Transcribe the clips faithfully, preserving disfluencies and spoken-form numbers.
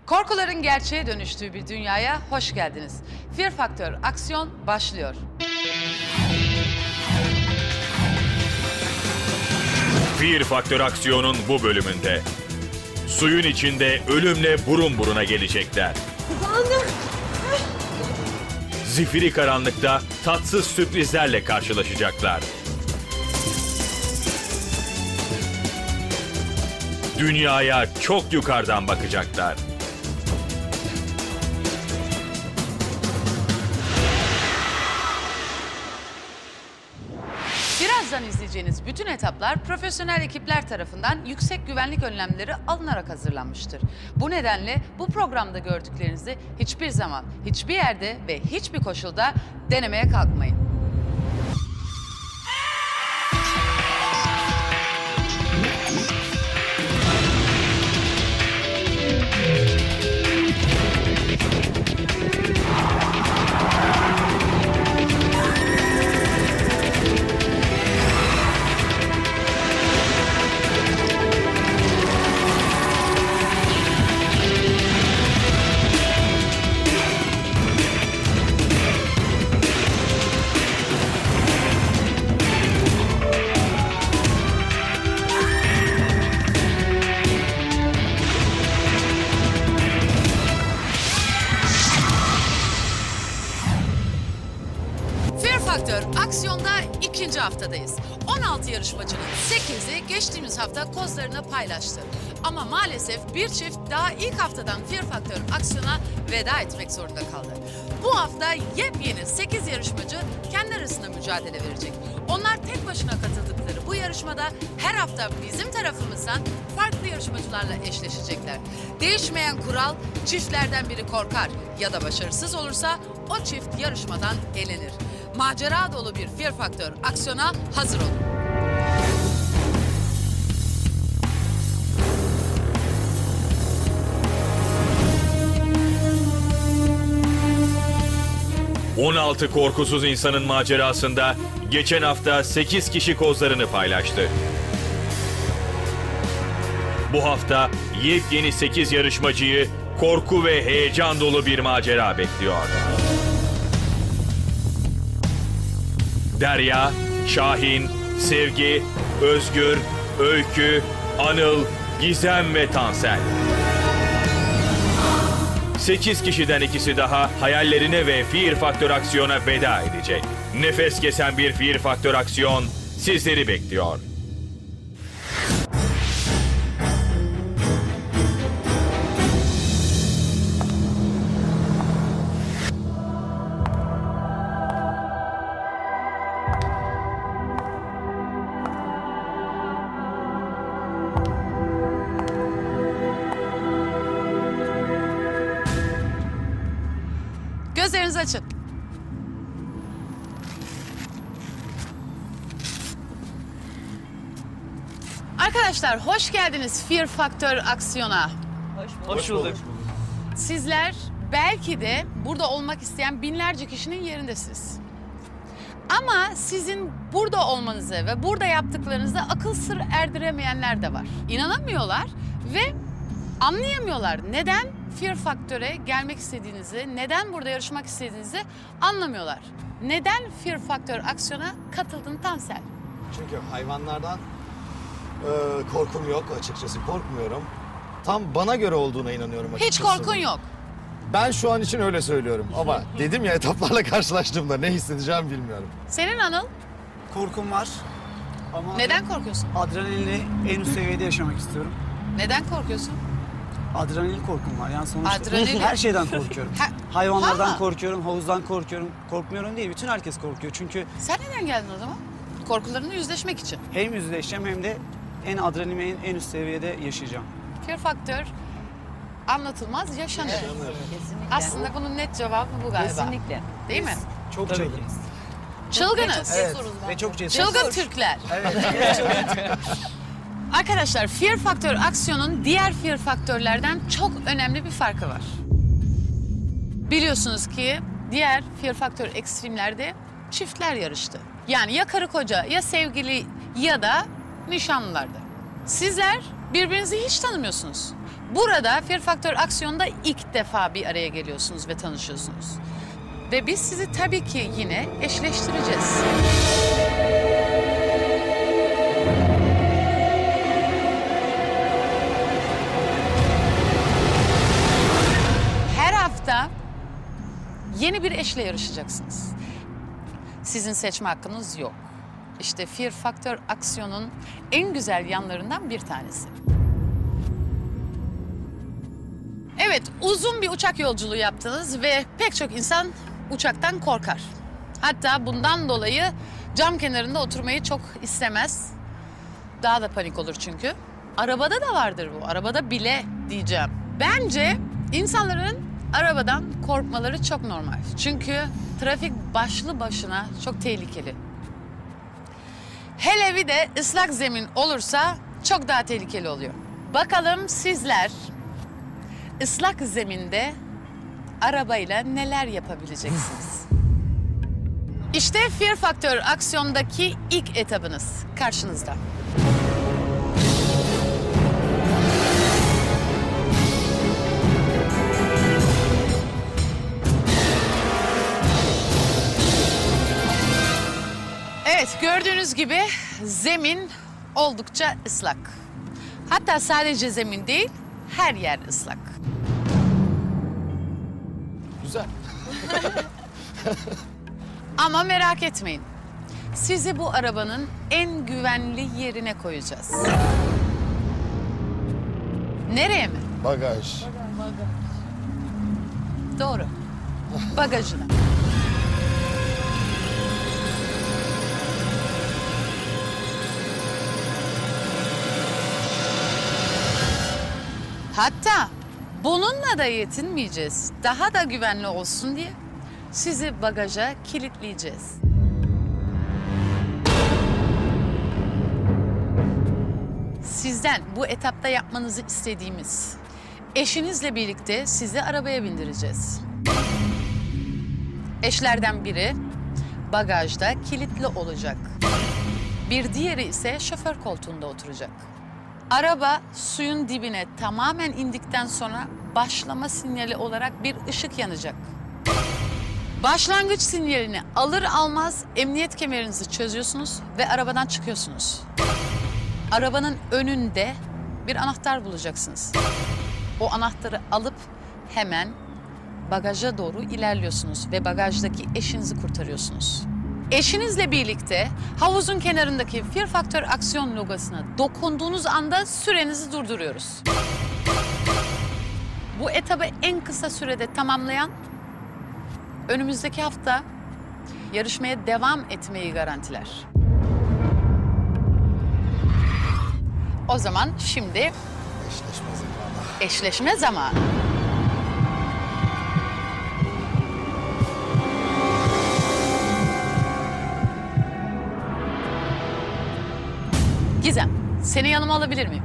Korkuların gerçeğe dönüştüğü bir dünyaya hoş geldiniz. Fear Factor aksiyon başlıyor. Fear Factor aksiyonun bu bölümünde suyun içinde ölümle burun buruna gelecekler. Kullandım. Zifiri karanlıkta tatsız sürprizlerle karşılaşacaklar. Dünyaya çok yukarıdan bakacaklar. Birazdan izleyeceğiniz bütün etaplar profesyonel ekipler tarafından yüksek güvenlik önlemleri alınarak hazırlanmıştır. Bu nedenle bu programda gördüklerinizi hiçbir zaman, hiçbir yerde ve hiçbir koşulda denemeye kalkmayın. Aksiyonda ikinci haftadayız. on altı yarışmacının sekizi geçtiğimiz hafta kozlarını paylaştı. Ama maalesef bir çift daha ilk haftadan Fear Factor aksiyona veda etmek zorunda kaldı. Bu hafta yepyeni sekiz yarışmacı kendi arasında mücadele verecek. Onlar tek başına katıldıkları bu yarışmada her hafta bizim tarafımızdan farklı yarışmacılarla eşleşecekler. Değişmeyen kural, çiftlerden biri korkar ya da başarısız olursa o çift yarışmadan elenir. Macera dolu bir Fear Factor aksiyona hazır olun. on altı korkusuz insanın macerasında geçen hafta sekiz kişi kozlarını paylaştı. Bu hafta yepyeni sekiz yarışmacıyı korku ve heyecan dolu bir macera bekliyor. Derya, Şahin, Sevgi, Özgür, Öykü, Anıl, Gizem ve Tansel. Sekiz kişiden ikisi daha hayallerine ve Fear Factor aksiyona veda edecek. Nefes kesen bir Fear Factor aksiyon sizleri bekliyor. Gözlerinizi açın. Arkadaşlar hoş geldiniz Fear Factor aksiyona. Hoş, hoş bulduk. Sizler belki de burada olmak isteyen binlerce kişinin yerindesiniz. Ama sizin burada olmanızı ve burada yaptıklarınızı akıl sır erdiremeyenler de var. İnanamıyorlar ve anlayamıyorlar. Neden Fear Factor'e gelmek istediğinizi, neden burada yarışmak istediğinizi anlamıyorlar. Neden Fear Factor aksiyona katıldın Tansel? Çünkü hayvanlardan e, korkum yok açıkçası, korkmuyorum. Tam bana göre olduğuna inanıyorum açıkçası. Hiç korkun yok. Ben şu an için öyle söylüyorum ama dedim ya etaplarla karşılaştığımda ne hissedeceğim bilmiyorum. Senin Anıl? Korkum var. Ama Neden korkuyorsun? adrenalini en üst seviyede yaşamak istiyorum. Neden korkuyorsun? Adrenalin korkum var. Yani sonuçta Adrenalin. her şeyden korkuyorum. Ha- Hayvanlardan Ha. korkuyorum, havuzdan korkuyorum. Korkmuyorum değil, bütün herkes korkuyor. Çünkü Sen neden geldin o zaman? Korkularını yüzleşmek için. hem yüzleşeceğim hem de en adrenalimi en, en üst seviyede yaşayacağım. Fear Factor anlatılmaz, yaşanır. Yaşanır. Aslında bunun net cevabı bu galiba. Kesinlikle. Değil mi? Çok Tabii çılgınız. Çılgınız. Evet. Ve çok cesur. Çılgın Türkler. Evet. Arkadaşlar Fear Factor aksiyonun diğer Fear Faktörlerden çok önemli bir farkı var. Biliyorsunuz ki diğer Fear Factor ekstremlerde çiftler yarıştı. Yani ya karı koca ya sevgili ya da nişanlılardı. Sizler birbirinizi hiç tanımıyorsunuz. Burada Fear Factor Aksiyon'da ilk defa bir araya geliyorsunuz ve tanışıyorsunuz. Ve biz sizi tabii ki yine eşleştireceğiz. Her hafta yeni bir eşle yarışacaksınız. Sizin seçme hakkınız yok. İşte Fear Factor Aksiyon'un en güzel yanlarından bir tanesi. Evet, uzun bir uçak yolculuğu yaptınız ve pek çok insan uçaktan korkar. Hatta bundan dolayı cam kenarında oturmayı çok istemez. Daha da panik olur çünkü. Arabada da vardır bu, arabada bile diyeceğim. Bence insanların arabadan korkmaları çok normal. Çünkü trafik başlı başına çok tehlikeli. Hele bir de ıslak zemin olursa çok daha tehlikeli oluyor. Bakalım sizler ıslak zeminde arabayla neler yapabileceksiniz? İşte Fear Factor Aksiyon'daki ilk etabınız karşınızda. Evet, gördüğünüz gibi zemin oldukça ıslak. Hatta sadece zemin değil, her yer ıslak. Güzel. Ama merak etmeyin. Sizi bu arabanın en güvenli yerine koyacağız. Nereye mi? Bagaj. Doğru. Bagajına. Hatta bununla da yetinmeyeceğiz. Daha da güvenli olsun diye sizi bagaja kilitleyeceğiz. Sizden bu etapta yapmanızı istediğimiz, eşinizle birlikte sizi arabaya bindireceğiz. Eşlerden biri bagajda kilitli olacak. Bir diğeri ise şoför koltuğunda oturacak. Araba suyun dibine tamamen indikten sonra başlama sinyali olarak bir ışık yanacak. Başlangıç sinyalini alır almaz emniyet kemerinizi çözüyorsunuz ve arabadan çıkıyorsunuz. Arabanın önünde bir anahtar bulacaksınız. O anahtarı alıp hemen bagaja doğru ilerliyorsunuz ve bagajdaki eşinizi kurtarıyorsunuz. Eşinizle birlikte havuzun kenarındaki Fear Factor Aksiyon logosuna dokunduğunuz anda sürenizi durduruyoruz. Bu etabı en kısa sürede tamamlayan önümüzdeki hafta yarışmaya devam etmeyi garantiler. O zaman şimdi Eşleşme zamanı. eşleşme zamanı. Gizem, seni yanıma alabilir miyim?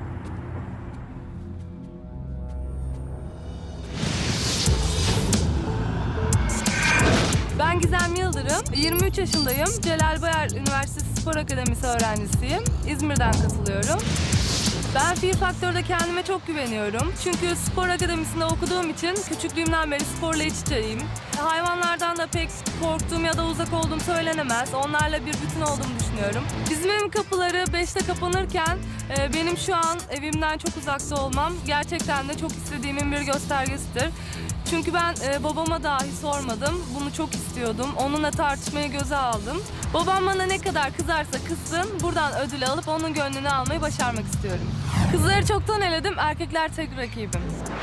Ben Gizem Yıldırım, yirmi üç yaşındayım. Celal Bayar Üniversitesi Spor Akademisi öğrencisiyim. İzmir'den katılıyorum. Ben Fear Factor'da kendime çok güveniyorum. Çünkü spor akademisinde okuduğum için küçüklüğümden beri sporla iç içeyim. Hayvanlardan da pek korktuğum ya da uzak olduğum söylenemez. Onlarla bir bütün olduğumu düşünüyorum. Bizim evin kapıları beşte kapanırken e, benim şu an evimden çok uzakta olmam gerçekten de çok istediğimin bir göstergesidir. Çünkü ben e, babama dahi sormadım. Bunu çok istiyordum. Onunla tartışmayı göze aldım. Babam bana ne kadar kızarsa kızsın, buradan ödül alıp onun gönlünü almayı başarmak istiyorum. Kızları çoktan eledim, erkekler tek rakibim.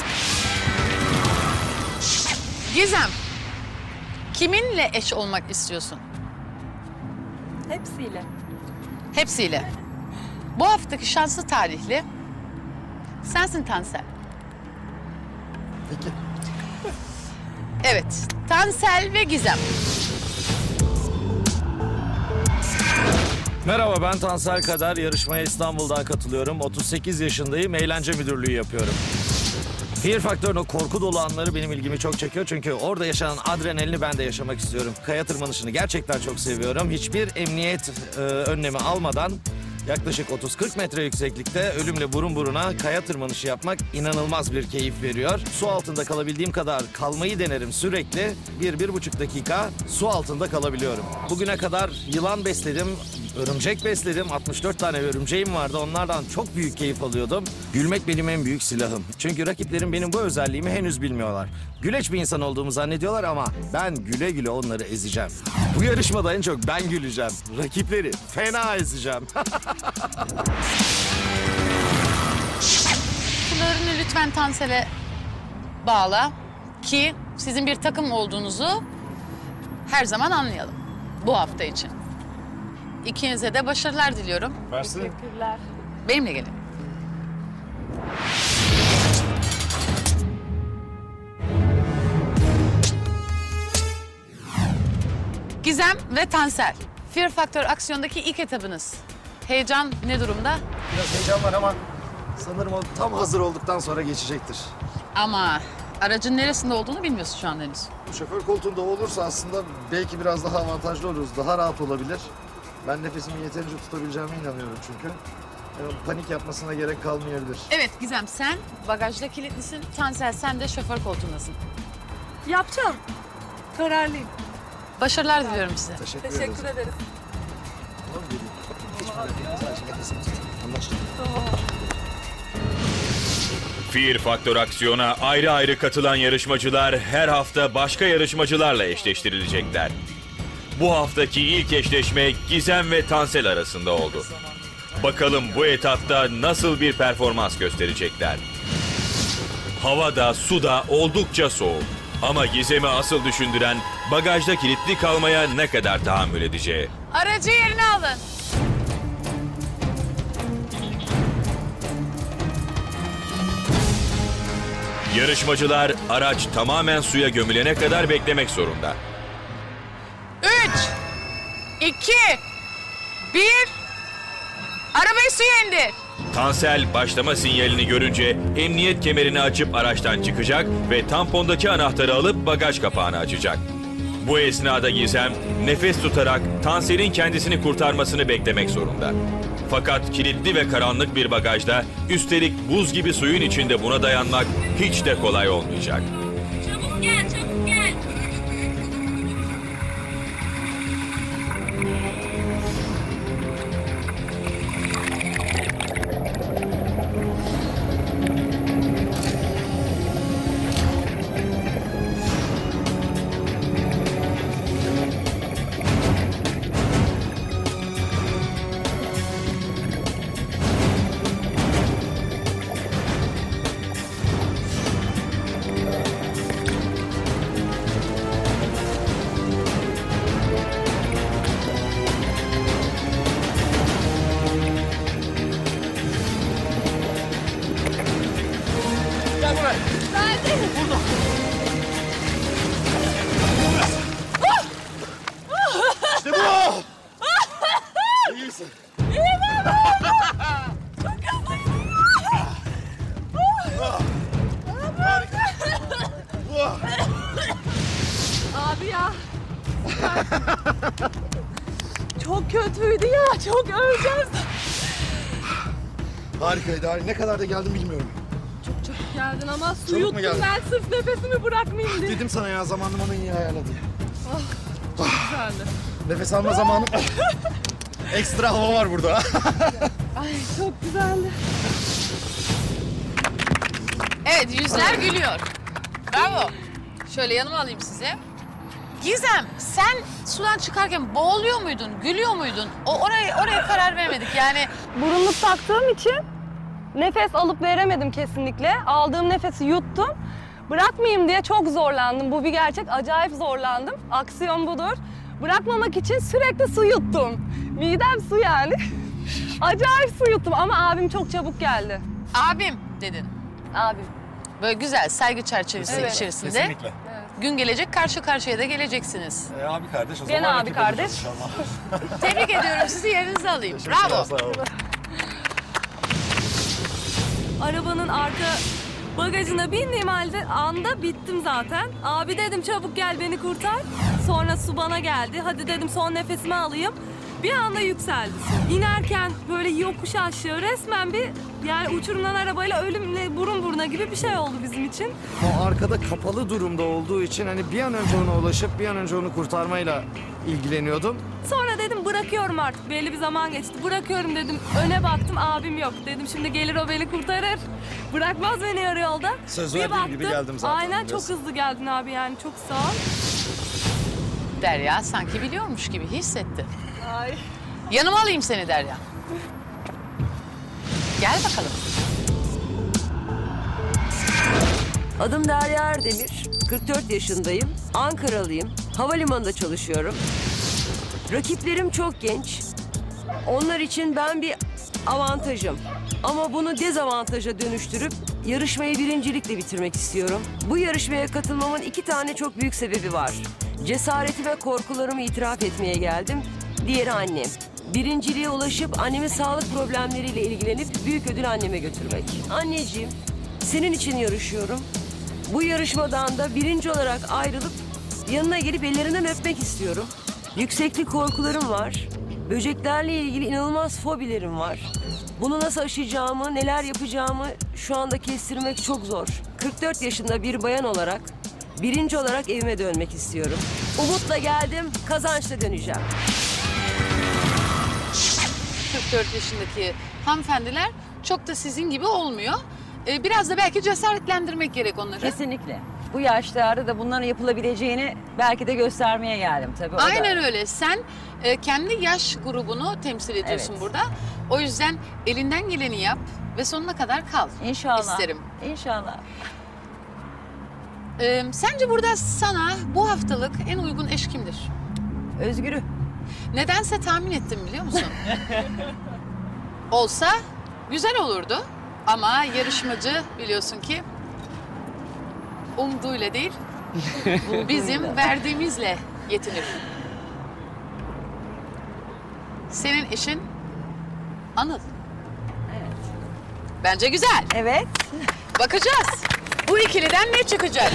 Gizem, kiminle eş olmak istiyorsun? Hepsiyle. Hepsiyle. Bu haftaki şanslı talihli sensin Tansel. Peki. Evet, Tansel ve Gizem. Merhaba, ben Tansel Kadar. Yarışmaya İstanbul'dan katılıyorum. otuz sekiz yaşındayım. Eğlence müdürlüğü yapıyorum. Fear Factor'un o korku dolu anları benim ilgimi çok çekiyor. Çünkü orada yaşanan adrenalini ben de yaşamak istiyorum. Kaya tırmanışını gerçekten çok seviyorum. Hiçbir emniyet e, önlemi almadan Yaklaşık otuz kırk metre yükseklikte ölümle burun buruna kaya tırmanışı yapmak inanılmaz bir keyif veriyor. Su altında kalabildiğim kadar kalmayı denerim sürekli. Bir, bir buçuk dakika su altında kalabiliyorum. Bugüne kadar yılan besledim, örümcek besledim. altmış dört tane örümceğim vardı. Onlardan çok büyük keyif alıyordum. Gülmek benim en büyük silahım. Çünkü rakiplerim benim bu özelliğimi henüz bilmiyorlar. Güleç bir insan olduğumu zannediyorlar ama ben güle güle onları ezeceğim. Bu yarışmada en çok ben güleceğim. Rakipleri fena ezeceğim. Sularını lütfen Tansel'e bağla ki sizin bir takım olduğunuzu her zaman anlayalım bu hafta için. İkinize de başarılar diliyorum. Teşekkürler. Benimle gelin. Gizem ve Tansel. Fear Factor aksiyondaki ilk etabınız. Heyecan ne durumda? Biraz heyecan var ama sanırım o tam hazır olduktan sonra geçecektir. Ama aracın neresinde olduğunu bilmiyorsun şu an henüz. Şoför koltuğunda olursa aslında belki biraz daha avantajlı oluruz. Daha rahat olabilir. Ben nefesimi yeterince tutabileceğime inanıyorum çünkü. Yani panik yapmasına gerek kalmayabilir. Evet Gizem, sen bagajda kilitlisin. Tansel, sen de şoför koltuğundasın. Yapacağım. Kararlıyım. Başarılar diliyorum size. Teşekkür, Teşekkür ederiz. ederiz. Tamam, geleyim. Hiç merak etme, sadece nefesimi tut. Anlaştık. Fear Factor aksiyona ayrı ayrı katılan yarışmacılar her hafta başka yarışmacılarla eşleştirilecekler. Bu haftaki ilk eşleşme Gizem ve Tansel arasında oldu. Bakalım bu etapta nasıl bir performans gösterecekler. Hava da su da oldukça soğuk. Ama Gizem'i asıl düşündüren bagajda kilitli kalmaya ne kadar tahammül edeceği. Aracı yerine alın. Yarışmacılar araç tamamen suya gömülene kadar beklemek zorunda. Üç, iki, bir. Arabayı suya indir. Tansel başlama sinyalini görünce emniyet kemerini açıp araçtan çıkacak ve tampondaki anahtarı alıp bagaj kapağını açacak. Bu esnada Gizem nefes tutarak Tansel'in kendisini kurtarmasını beklemek zorunda. Fakat kilitli ve karanlık bir bagajda, üstelik buz gibi suyun içinde buna dayanmak hiç de kolay olmayacak. Çabuk gel, çabuk gel. İşte bu! İyi misin? Abi ya. Çok kötüydü ya. Çok öleceğiz. Harikaydı, harika. Ne kadar da geldim bilmiyorum. Çok çok geldin ama su Çabuk mu yuttum geldin? ben sırf nefesimi bırakmayayım diye. Dedim sana ya, zamanım onu iyi ayarla diye. Güzeldi. Nefes alma zamanım. Ekstra hava var burada. Ay çok güzeldi. Evet, yüzler gülüyor. Bravo. Şöyle yanıma alayım size. Gizem, sen sudan çıkarken boğuluyor muydun, gülüyor muydun? O oraya oraya karar vermedik yani. Burunluk taktığım için nefes alıp veremedim kesinlikle. Aldığım nefesi yuttum. Bırakmayayım diye çok zorlandım. Bu bir gerçek. Acayip zorlandım. Aksiyon budur. Bırakmamak için sürekli su yuttum. Midem su yani. Acayip su yuttum ama abim çok çabuk geldi. Abim dedin. Abim. Böyle güzel saygı çerçevesi Evet. içerisinde. Kesinlikle. Gün gelecek karşı karşıya da geleceksiniz. E, abi kardeş o Gene zaman abi rakip kardeş. olacağız inşallah. Tebrik ediyorum sizi, yerinize alayım. Bravo. Sağ olun. Arabanın arka bagajına bindiğim halde anda bittim zaten. Abi dedim çabuk gel beni kurtar. Sonra su bana geldi. Hadi dedim son nefesimi alayım. Bir anda yükseldi. İnerken böyle yokuş aşağı resmen bir yani uçurumdan arabayla ölümle burun buruna gibi bir şey oldu bizim için. O arkada kapalı durumda olduğu için hani bir an önce ona ulaşıp bir an önce onu kurtarmayla ilgileniyordum. Sonra dedim bırakıyorum artık. Belli bir zaman geçti. Bırakıyorum dedim. Öne baktım abim yok. Dedim şimdi gelir o beni kurtarır. Bırakmaz beni yarı yolda. Söz Bir verdiğim gibi baktım, geldim zaten, Aynen biliyorsun. çok hızlı geldin abi yani çok sağ ol. Derya sanki biliyormuş gibi hissetti. Ay. Yanıma alayım seni Derya. Gel bakalım. Adım Derya Erdemir, kırk dört yaşındayım, Ankaralıyım, havalimanında çalışıyorum. Rakiplerim çok genç, onlar için ben bir avantajım. Ama bunu dezavantaja dönüştürüp yarışmayı birincilikle bitirmek istiyorum. Bu yarışmaya katılmamın iki tane çok büyük sebebi var. Cesareti ve korkularımı itiraf etmeye geldim, diğeri annem. Birinciliğe ulaşıp annemin sağlık problemleriyle ilgilenip büyük ödül anneme götürmek. Anneciğim, senin için yarışıyorum. Bu yarışmadan da birinci olarak ayrılıp yanına gelip ellerinden öpmek istiyorum. Yükseklik korkularım var. Böceklerle ilgili inanılmaz fobilerim var. Bunu nasıl aşacağımı, neler yapacağımı şu anda kestirmek çok zor. kırk dört yaşında bir bayan olarak birinci olarak evime dönmek istiyorum. Umutla geldim, kazançla döneceğim. kırk dört yaşındaki hanımefendiler çok da sizin gibi olmuyor. Ee, biraz da belki cesaretlendirmek gerek onları. Kesinlikle. Bu yaşlarda da bunların yapılabileceğini belki de göstermeye geldim tabii. O Aynen da. öyle. Sen e, kendi yaş grubunu temsil ediyorsun Evet. burada. O yüzden elinden geleni yap ve sonuna kadar kal. İnşallah. İsterim. İnşallah. Ee, sence burada sana bu haftalık en uygun eş kimdir? Özgür'ü. Nedense tahmin ettim biliyor musun? Olsa güzel olurdu ama yarışmacı biliyorsun ki umduğuyla değil bizim verdiğimizle yetinir. Senin eşin Anıl. Evet. Bence güzel. Evet. Bakacağız. Bu ikiliden ne çıkacak?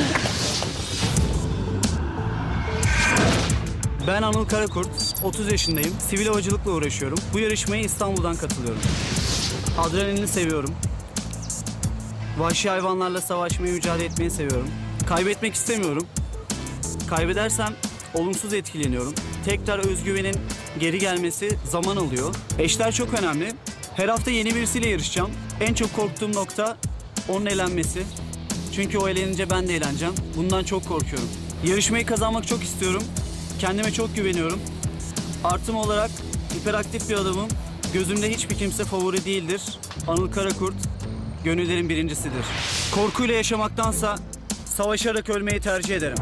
Ben Anıl Karakurt, otuz yaşındayım. Sivil havacılıkla uğraşıyorum. Bu yarışmaya İstanbul'dan katılıyorum. Adrenalini seviyorum. Vahşi hayvanlarla savaşmayı, mücadele etmeyi seviyorum. Kaybetmek istemiyorum. Kaybedersem olumsuz etkileniyorum. Tekrar özgüvenin geri gelmesi zaman alıyor. Eşler çok önemli. Her hafta yeni birisiyle yarışacağım. En çok korktuğum nokta onun elenmesi. Çünkü o elenince ben de eğleneceğim. Bundan çok korkuyorum. Yarışmayı kazanmak çok istiyorum. Kendime çok güveniyorum. Artım olarak hiperaktif bir adamım. Gözümde hiçbir kimse favori değildir. Anıl Karakurt, gönüllerin birincisidir. Korkuyla yaşamaktansa savaşarak ölmeyi tercih ederim.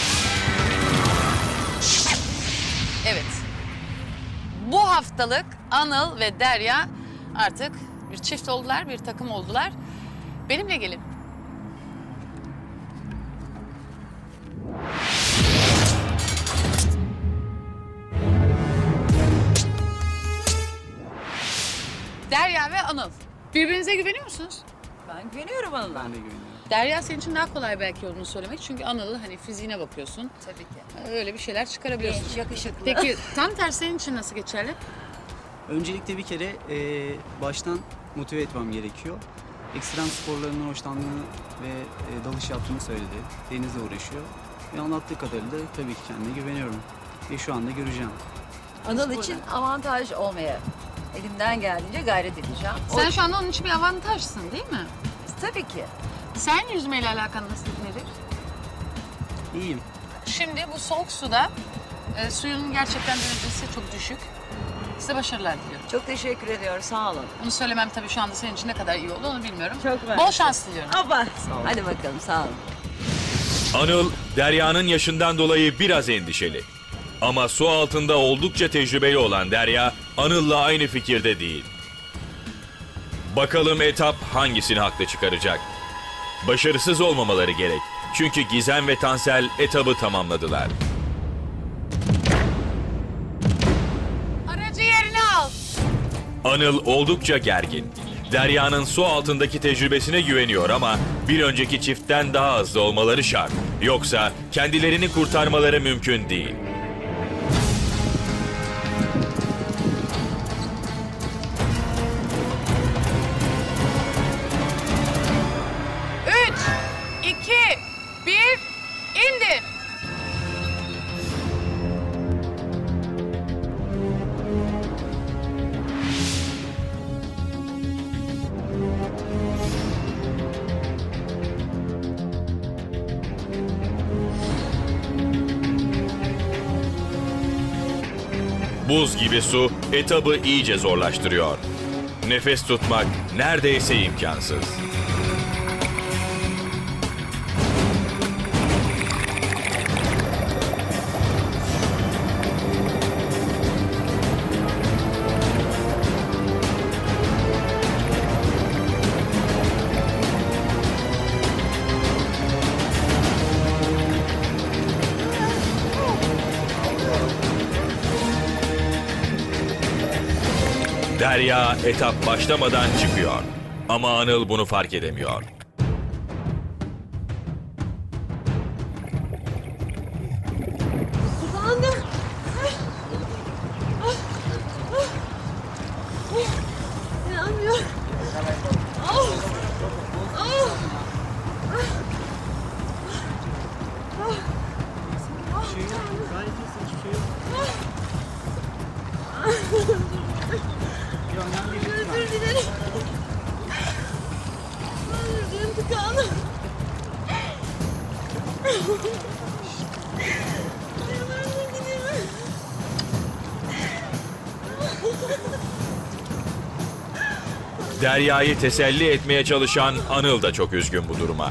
Evet. Bu haftalık Anıl ve Derya artık bir çift oldular, bir takım oldular. Benimle gelin. Derya ve Anıl. Birbirinize güveniyor musunuz? Ben güveniyorum Anıl'a. Ben de güveniyorum. Derya senin için daha kolay belki olduğunu söylemek. Çünkü Anıl'ı hani fiziğine bakıyorsun. Tabii ki. Öyle bir şeyler çıkarabiliyorsun. Genç, yakışıklı. Peki tam tersi senin için nasıl geçerli? Öncelikle bir kere e, baştan motive etmem gerekiyor. Ekstrem sporlarından hoşlandığını ve e, dalış yaptığını söyledi. Denizle uğraşıyor. Ve anlattığı kadarıyla da tabii ki kendine güveniyorum. Ve şu anda göreceğim. Anıl için avantaj olmaya elimden geldiğince gayret edeceğim. O- Sen şu anda onun için bir avantajsın değil mi? Tabii ki. Sen yüzmeyle alakalı nasıl nedir? İyiyim. Şimdi bu soğuk suda e, suyun gerçekten derecesi çok düşük. Size başarılar diliyorum. Çok teşekkür ediyorum. Sağ olun. Bunu söylemem tabii şu anda senin için ne kadar iyi oldu onu bilmiyorum. Çok mersi. Bol şans diliyorum. Aba. Hadi bakalım sağ olun. Anıl, Derya'nın yaşından dolayı biraz endişeli. Ama su altında oldukça tecrübeli olan Derya, Anıl'la aynı fikirde değil. Bakalım etap hangisini haklı çıkaracak? Başarısız olmamaları gerek. Çünkü Gizem ve Tansel etabı tamamladılar. Aracı yerine al. Anıl oldukça gergin. Derya'nın su altındaki tecrübesine güveniyor ama bir önceki çiftten daha hızlı olmaları şart. Yoksa kendilerini kurtarmaları mümkün değil. Buz gibi su etabı iyice zorlaştırıyor. Nefes tutmak neredeyse imkansız. Derya etap başlamadan çıkıyor. Ama Anıl bunu fark edemiyor. Özür dilerim. Özür dilerim tıkanım. Derya'yı teselli etmeye çalışan Anıl da çok üzgün bu duruma.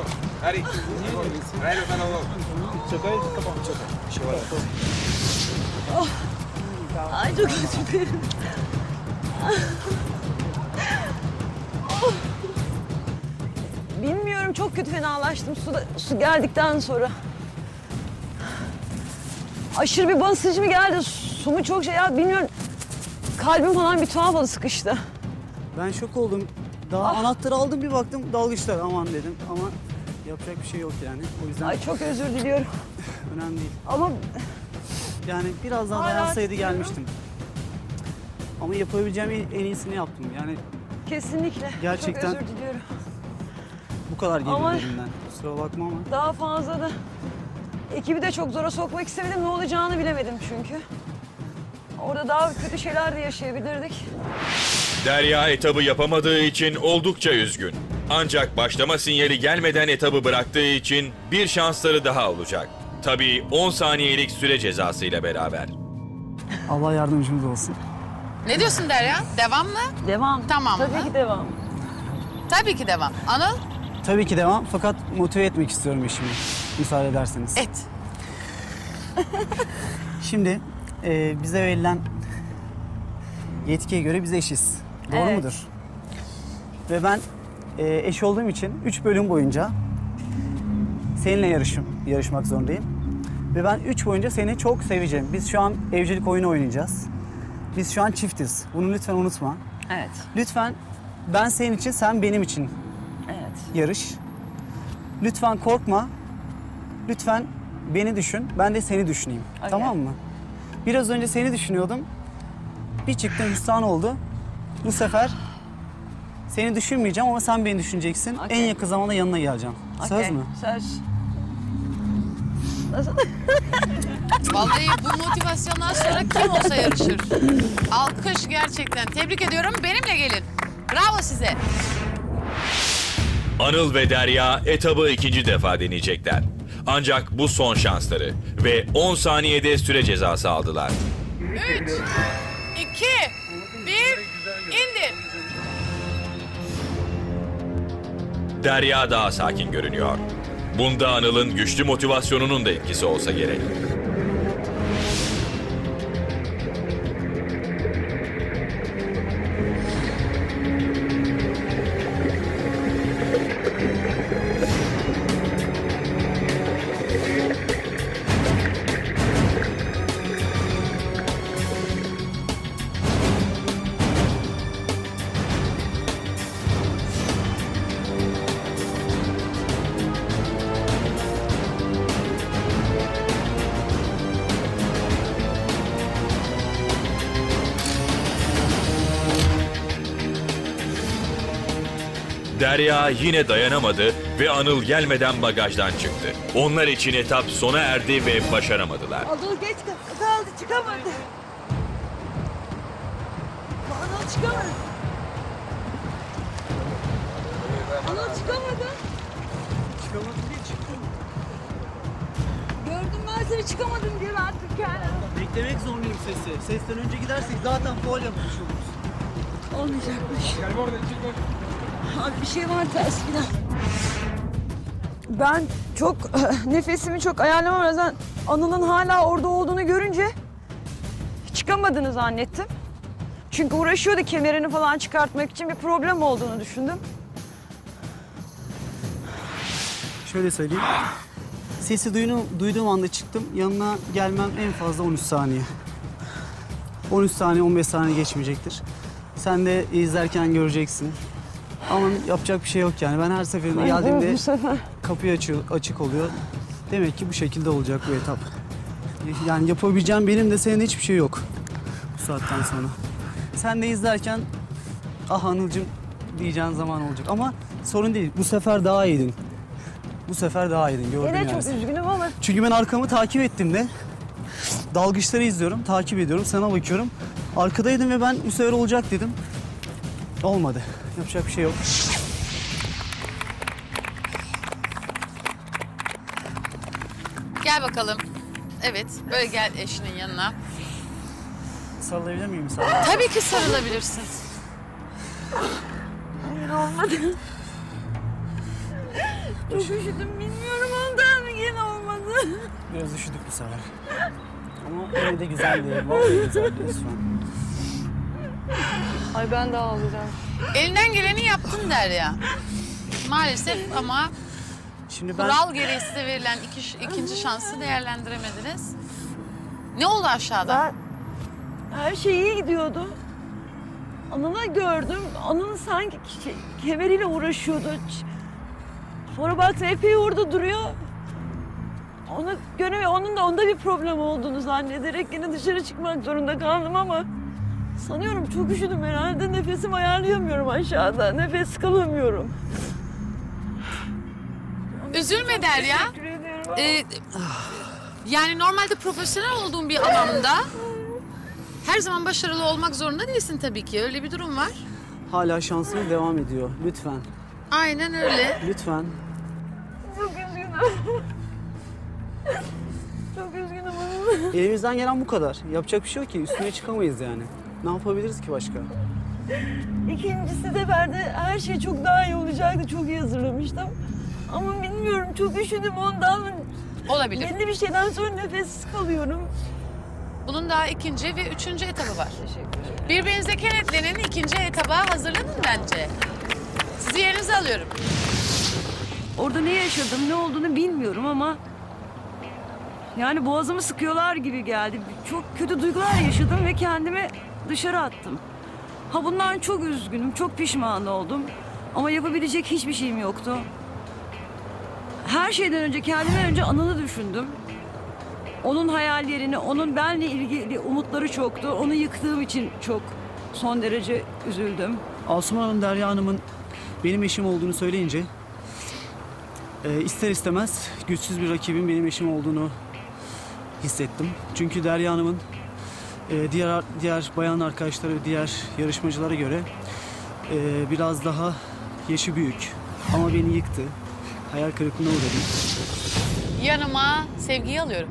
Oh. Ay çok özür dilerim. Oh. Bilmiyorum, çok kötü fenalaştım su, da, su geldikten sonra. Aşırı bir basıncı mı geldi? Su mu çok şey ya bilmiyorum. Kalbim falan bir tuhaf oldu, sıkıştı. Ben şok oldum. Daha ah. anahtarı aldım, bir baktım dalgıçlar, aman dedim ama yapacak bir şey yok yani. O yüzden... Ay çok özür diliyorum. Önemli değil. Ama... Yani biraz daha dayansaydı gelmiştim. Ama yapabileceğim en iyisini yaptım yani. Kesinlikle. Gerçekten çok özür diliyorum. Bu kadar geliyor ama elimden. Kusura bakma ama. Daha fazla da ekibi de çok zora sokmak istemedim. Ne olacağını bilemedim çünkü. Orada daha kötü şeyler de yaşayabilirdik. Derya etabı yapamadığı için oldukça üzgün. Ancak başlama sinyali gelmeden etabı bıraktığı için bir şansları daha olacak. Tabii on saniyelik süre cezası ile beraber. Allah yardımcımız olsun. Ne diyorsun Derya? Devam mı? Devam. Tamam Tabii mı? ki devam. Tabii ki devam. Anıl? Tabii ki devam, fakat motive etmek istiyorum eşimi. Müsaade ederseniz. Et. Şimdi e, bize verilen yetkiye göre biz eşiz. Doğru evet. mudur? Ve ben e, eş olduğum için üç bölüm boyunca seninle yarışım, yarışmak zorundayım. Ve ben üç boyunca seni çok seveceğim. Biz şu an evcilik oyunu oynayacağız. Biz şu an çiftiz. Bunu lütfen unutma. Evet. Lütfen ben senin için, sen benim için evet. yarış. Lütfen korkma. Lütfen beni düşün. Ben de seni düşüneyim. Okay. Tamam mı? Biraz önce seni düşünüyordum. Bir çıktım, hüsran oldu. Bu sefer seni düşünmeyeceğim ama sen beni düşüneceksin. Okay. En yakın zamanda yanına geleceğim. Okay. Söz mü? Söz. Nasıl? Vallahi bu motivasyondan sonra kim olsa yarışır. Alkış gerçekten. Tebrik ediyorum. Benimle gelin. Bravo size. Anıl ve Derya etabı ikinci defa deneyecekler. Ancak bu son şansları ve on saniyede süre cezası aldılar. Üç, iki, bir, indir. Derya daha sakin görünüyor. Bunda Anıl'ın güçlü motivasyonunun da etkisi olsa gerek. Derya yine dayanamadı ve Anıl gelmeden bagajdan çıktı. Onlar için etap sona erdi ve başaramadılar. Anıl geç kaldı, çıkamadı. Anıl çıkamadı. Anıl çıkamadı. Çıkamadı diye çıktım. Gördüm ben sesini çıkamadın diye artık yani. Beklemek zorundayım sesi. Sesten önce gidersek zaten faul yapmış oluruz. Olmayacakmış. Abi bir şey var ters filan. Ben çok nefesimi çok ayarlamam. Anıl'ın hala orada olduğunu görünce çıkamadığını zannettim. Çünkü uğraşıyordu kemerini falan çıkartmak için, bir problem olduğunu düşündüm. Şöyle söyleyeyim. Sesi duyduğum, duyduğum anda çıktım. Yanına gelmem en fazla on üç saniye. on üç saniye, on beş saniye geçmeyecektir. Sen de izlerken göreceksin. Ama yapacak bir şey yok yani. Ben her seferinde Ay, geldiğimde bu sefer. kapı açık, açık oluyor. Demek ki bu şekilde olacak bu etap. Yani yapabileceğim benim de senin hiçbir şey yok bu saatten sonra. Sen de izlerken ah Anılcım diyeceğin zaman olacak. Ama sorun değil. Bu sefer daha iyiydin. Bu sefer daha iyiydin. Gördüm Yine yani. çok üzgünüm ama. Çünkü ben arkamı takip ettim de dalgıçları izliyorum, takip ediyorum, sana bakıyorum. Arkadaydım ve ben bu sefer olacak dedim. Olmadı. Yapacak bir şey yok. Gel bakalım. Evet, böyle gel eşinin yanına. Sarılabilir miyim sana? Tabii ki sarılabilirsin. Hayır olmadı. Çok üşüdüm, bilmiyorum ondan yine olmadı. Biraz üşüdük bu sefer. Ama yine de güzeldi. Vallahi güzeldi lütfen. Ay ben de ağlayacağım. Elinden geleni yaptın Derya. Maalesef ama Şimdi ben kural gereği size verilen iki, ikinci şansı değerlendiremediniz. Ne oldu aşağıda? Ben her şey iyi gidiyordu. Anıl'ı gördüm. Anıl sanki ke- kemeriyle uğraşıyordu. Ç- Sonra baktım epey orada duruyor. Onu göremiyor. Onun da onda bir problem olduğunu zannederek yine dışarı çıkmak zorunda kaldım ama sanıyorum çok üşüdüm herhalde. Nefesimi ayarlayamıyorum aşağıda. Nefes kalamıyorum. Üzülme Derya. Teşekkür ediyorum. Ee, yani normalde profesyonel olduğun bir alanda her zaman başarılı olmak zorunda değilsin tabii ki. Öyle bir durum var. hala şansım devam ediyor. Lütfen. Aynen öyle. Lütfen. Çok üzgünüm. Çok üzgünüm Anıl. Elimizden gelen bu kadar. Yapacak bir şey yok ki. Üstüne çıkamayız yani. Ne yapabiliriz ki başka? İkincisi de verdi. Her şey çok daha iyi olacaktı. Çok iyi hazırlamıştım. Ama bilmiyorum, çok üşüdüm ondan. Olabilir. Belli bir şeyden sonra nefessiz kalıyorum. Bunun daha ikinci ve üçüncü etabı var. Teşekkür ederim. Birbirinize kenetlenin, ikinci etaba hazırlanın bence. Sizi yerinize alıyorum. Orada ne yaşadım, ne olduğunu bilmiyorum ama yani boğazımı sıkıyorlar gibi geldi. Çok kötü duygular yaşadım ve kendimi dışarı attım. Ha bundan çok üzgünüm, çok pişman oldum. Ama yapabilecek hiçbir şeyim yoktu. Her şeyden önce, kendimden önce Anıl'ı düşündüm. Onun hayallerini, onun benle ilgili umutları çoktu. Onu yıktığım için çok son derece üzüldüm. Asuman Hanım, Derya Hanım'ın benim eşim olduğunu söyleyince e, ister istemez güçsüz bir rakibin benim eşim olduğunu hissettim. Çünkü Derya Hanım'ın e, diğer diğer bayan arkadaşları, diğer yarışmacılara göre e, biraz daha yaşı büyük. Ama beni yıktı. Hayal kırıklığına uğradım. Yanıma Sevgi'yi alıyorum.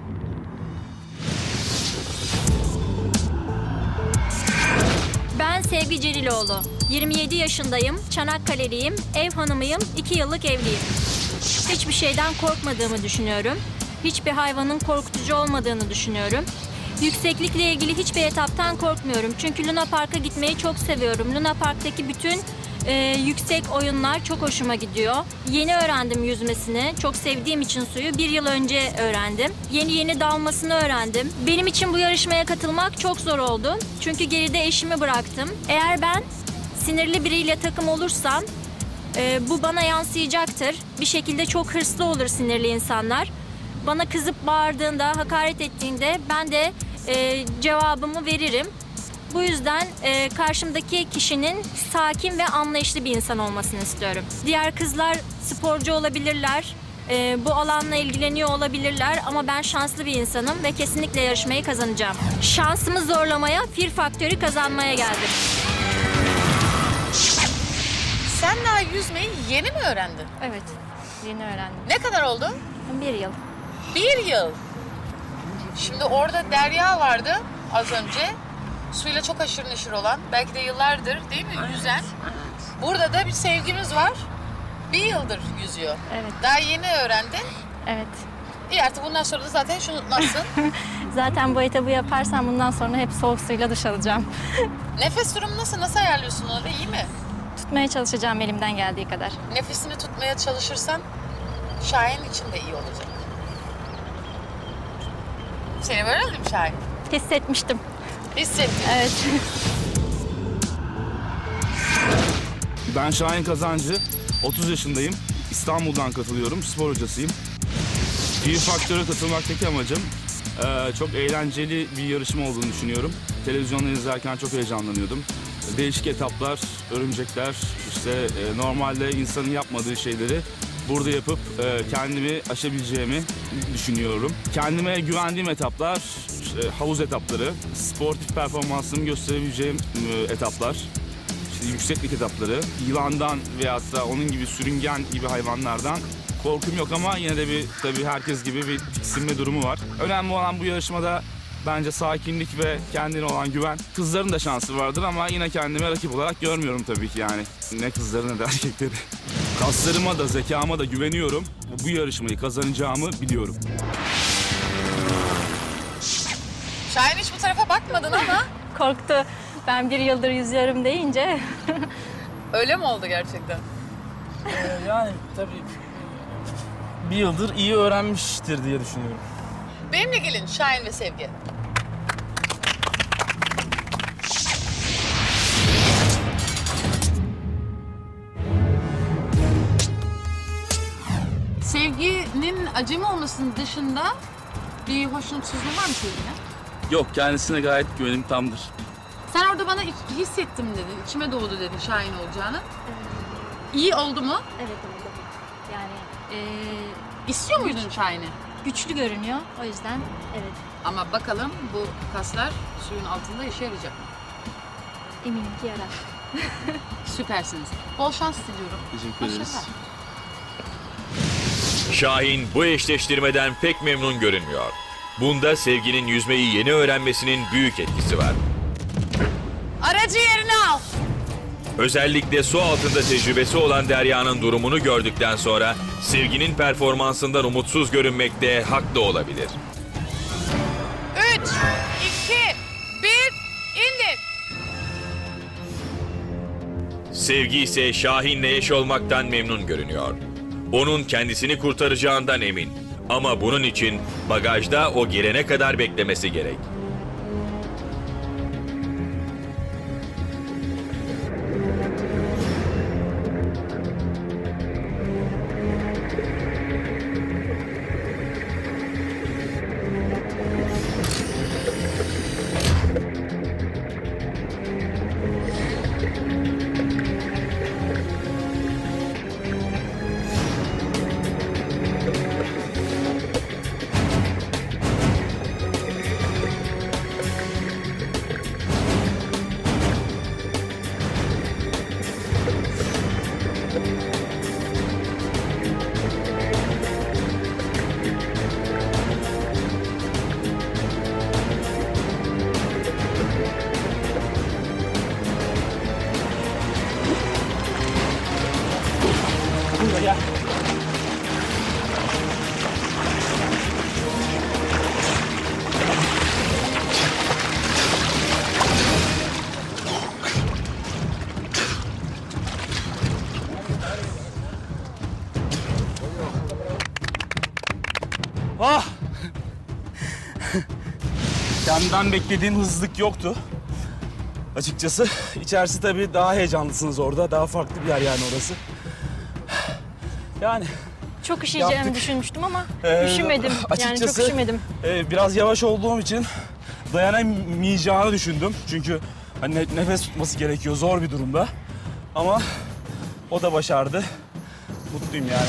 Ben Sevgi Celiloğlu. yirmi yedi yaşındayım, Çanakkale'liyim, ev hanımıyım, iki yıllık evliyim. Hiçbir şeyden korkmadığımı düşünüyorum. Hiçbir hayvanın korkutucu olmadığını düşünüyorum. Yükseklikle ilgili hiçbir etaptan korkmuyorum. Çünkü Luna Park'a gitmeyi çok seviyorum. Luna Park'taki bütün e, yüksek oyunlar çok hoşuma gidiyor. Yeni öğrendim yüzmesini. Çok sevdiğim için suyu bir yıl önce öğrendim. Yeni yeni dalmasını öğrendim. Benim için bu yarışmaya katılmak çok zor oldu. Çünkü geride eşimi bıraktım. Eğer ben sinirli biriyle takım olursam e, bu bana yansıyacaktır. Bir şekilde çok hırslı olur sinirli insanlar. Bana kızıp bağırdığında, hakaret ettiğinde ben de e, cevabımı veririm. Bu yüzden e, karşımdaki kişinin sakin ve anlayışlı bir insan olmasını istiyorum. Diğer kızlar sporcu olabilirler, e, bu alanla ilgileniyor olabilirler ama ben şanslı bir insanım ve kesinlikle yarışmayı kazanacağım. Şansımı zorlamaya, Fear Factor'ı kazanmaya geldim. Sen daha yüzmeyi yeni mi öğrendin? Evet, yeni öğrendim. Ne kadar oldu? Bir yıl. Bir yıl. Şimdi orada Derya vardı az önce. Suyla çok haşır neşir olan. Belki de yıllardır değil mi yüzen. Burada da bir sevgimiz var. Bir yıldır yüzüyor. Evet. Daha yeni öğrendin. Evet. İyi artık bundan sonra da zaten şunu unutmazsın. Zaten bu etabı yaparsam bundan sonra hep soğuk suyla duş alacağım. Nefes durumu nasıl? Nasıl ayarlıyorsun onları? İyi mi? Tutmaya çalışacağım elimden geldiği kadar. Nefesini tutmaya çalışırsan Şahin için de iyi olacak. Seni böyle mi Şahin? Hissetmiştim. Hissettim. Evet. Ben Şahin Kazancı, otuz yaşındayım. İstanbul'dan katılıyorum, spor hocasıyım. Fear Factor'a katılmaktaki amacım e, çok eğlenceli bir yarışma olduğunu düşünüyorum. Televizyonda izlerken çok heyecanlanıyordum. Değişik etaplar, örümcekler, işte e, normalde insanın yapmadığı şeyleri burada yapıp e, kendimi aşabileceğimi düşünüyorum. Kendime güvendiğim etaplar, işte, havuz etapları, sportif performansımı gösterebileceğim e, etaplar. Yükseklik etapları, yılandan veyahut da onun gibi sürüngen gibi hayvanlardan korkum yok ama yine de bir tabii herkes gibi bir tiksinme durumu var. Önemli olan bu yarışmada bence sakinlik ve kendine olan güven. Kızların da şansı vardır ama yine kendime rakip olarak görmüyorum tabii ki yani. Ne kızları ne de erkekleri. Kaslarıma da zekama da güveniyorum. Bu yarışmayı kazanacağımı biliyorum. Şahin hiç bu tarafa bakmadın ama. Korktu. Ben bir yıldır yüzüyorum deyince. Öyle mi oldu gerçekten? Ee, yani tabii bir yıldır iyi öğrenmiştir diye düşünüyorum. Benimle gelin Şahin ve Sevgi. Sevgi'nin acemi olmasının dışında bir hoşnutsuzluğu var mı Sevgi'ne? Yok, kendisine gayet güvenim tamdır. Sen orada bana hissettim dedin, içime doğdu dedin Şahin olacağını. Evet. İyi oldu mu? Evet oldu. Yani ee, istiyor muydun Şahin'i? Güçlü görünüyor o yüzden evet. Ama bakalım bu kaslar suyun altında işe yarayacak mı? Eminim ki yarar. Süpersiniz. Bol şans diliyorum. Teşekkür ederiz. Şahin bu eşleştirmeden pek memnun görünmüyor. Bunda Sevgi'nin yüzmeyi yeni öğrenmesinin büyük etkisi var. Aracı yerine al. Özellikle su altında tecrübesi olan Derya'nın durumunu gördükten sonra Sevgi'nin performansından umutsuz görünmekte haklı olabilir. Üç, iki, bir, indir. Sevgi ise Şahin'le eş olmaktan memnun görünüyor. Onun kendisini kurtaracağından emin. Ama bunun için bagajda o girene kadar beklemesi gerek. Gel. Ah! Kendimden beklediğim hızlılık yoktu. Açıkçası içerisi tabii daha heyecanlısınız orada. Daha farklı bir yer yani orası. Yani çok üşüyeceğimi yaptık. düşünmüştüm ama Ee, üşümedim. Yani çok üşümedim. E, biraz yavaş olduğum için dayanamayacağını düşündüm. Çünkü hani nefes tutması gerekiyor zor bir durumda. Ama o da başardı. Mutluyum yani.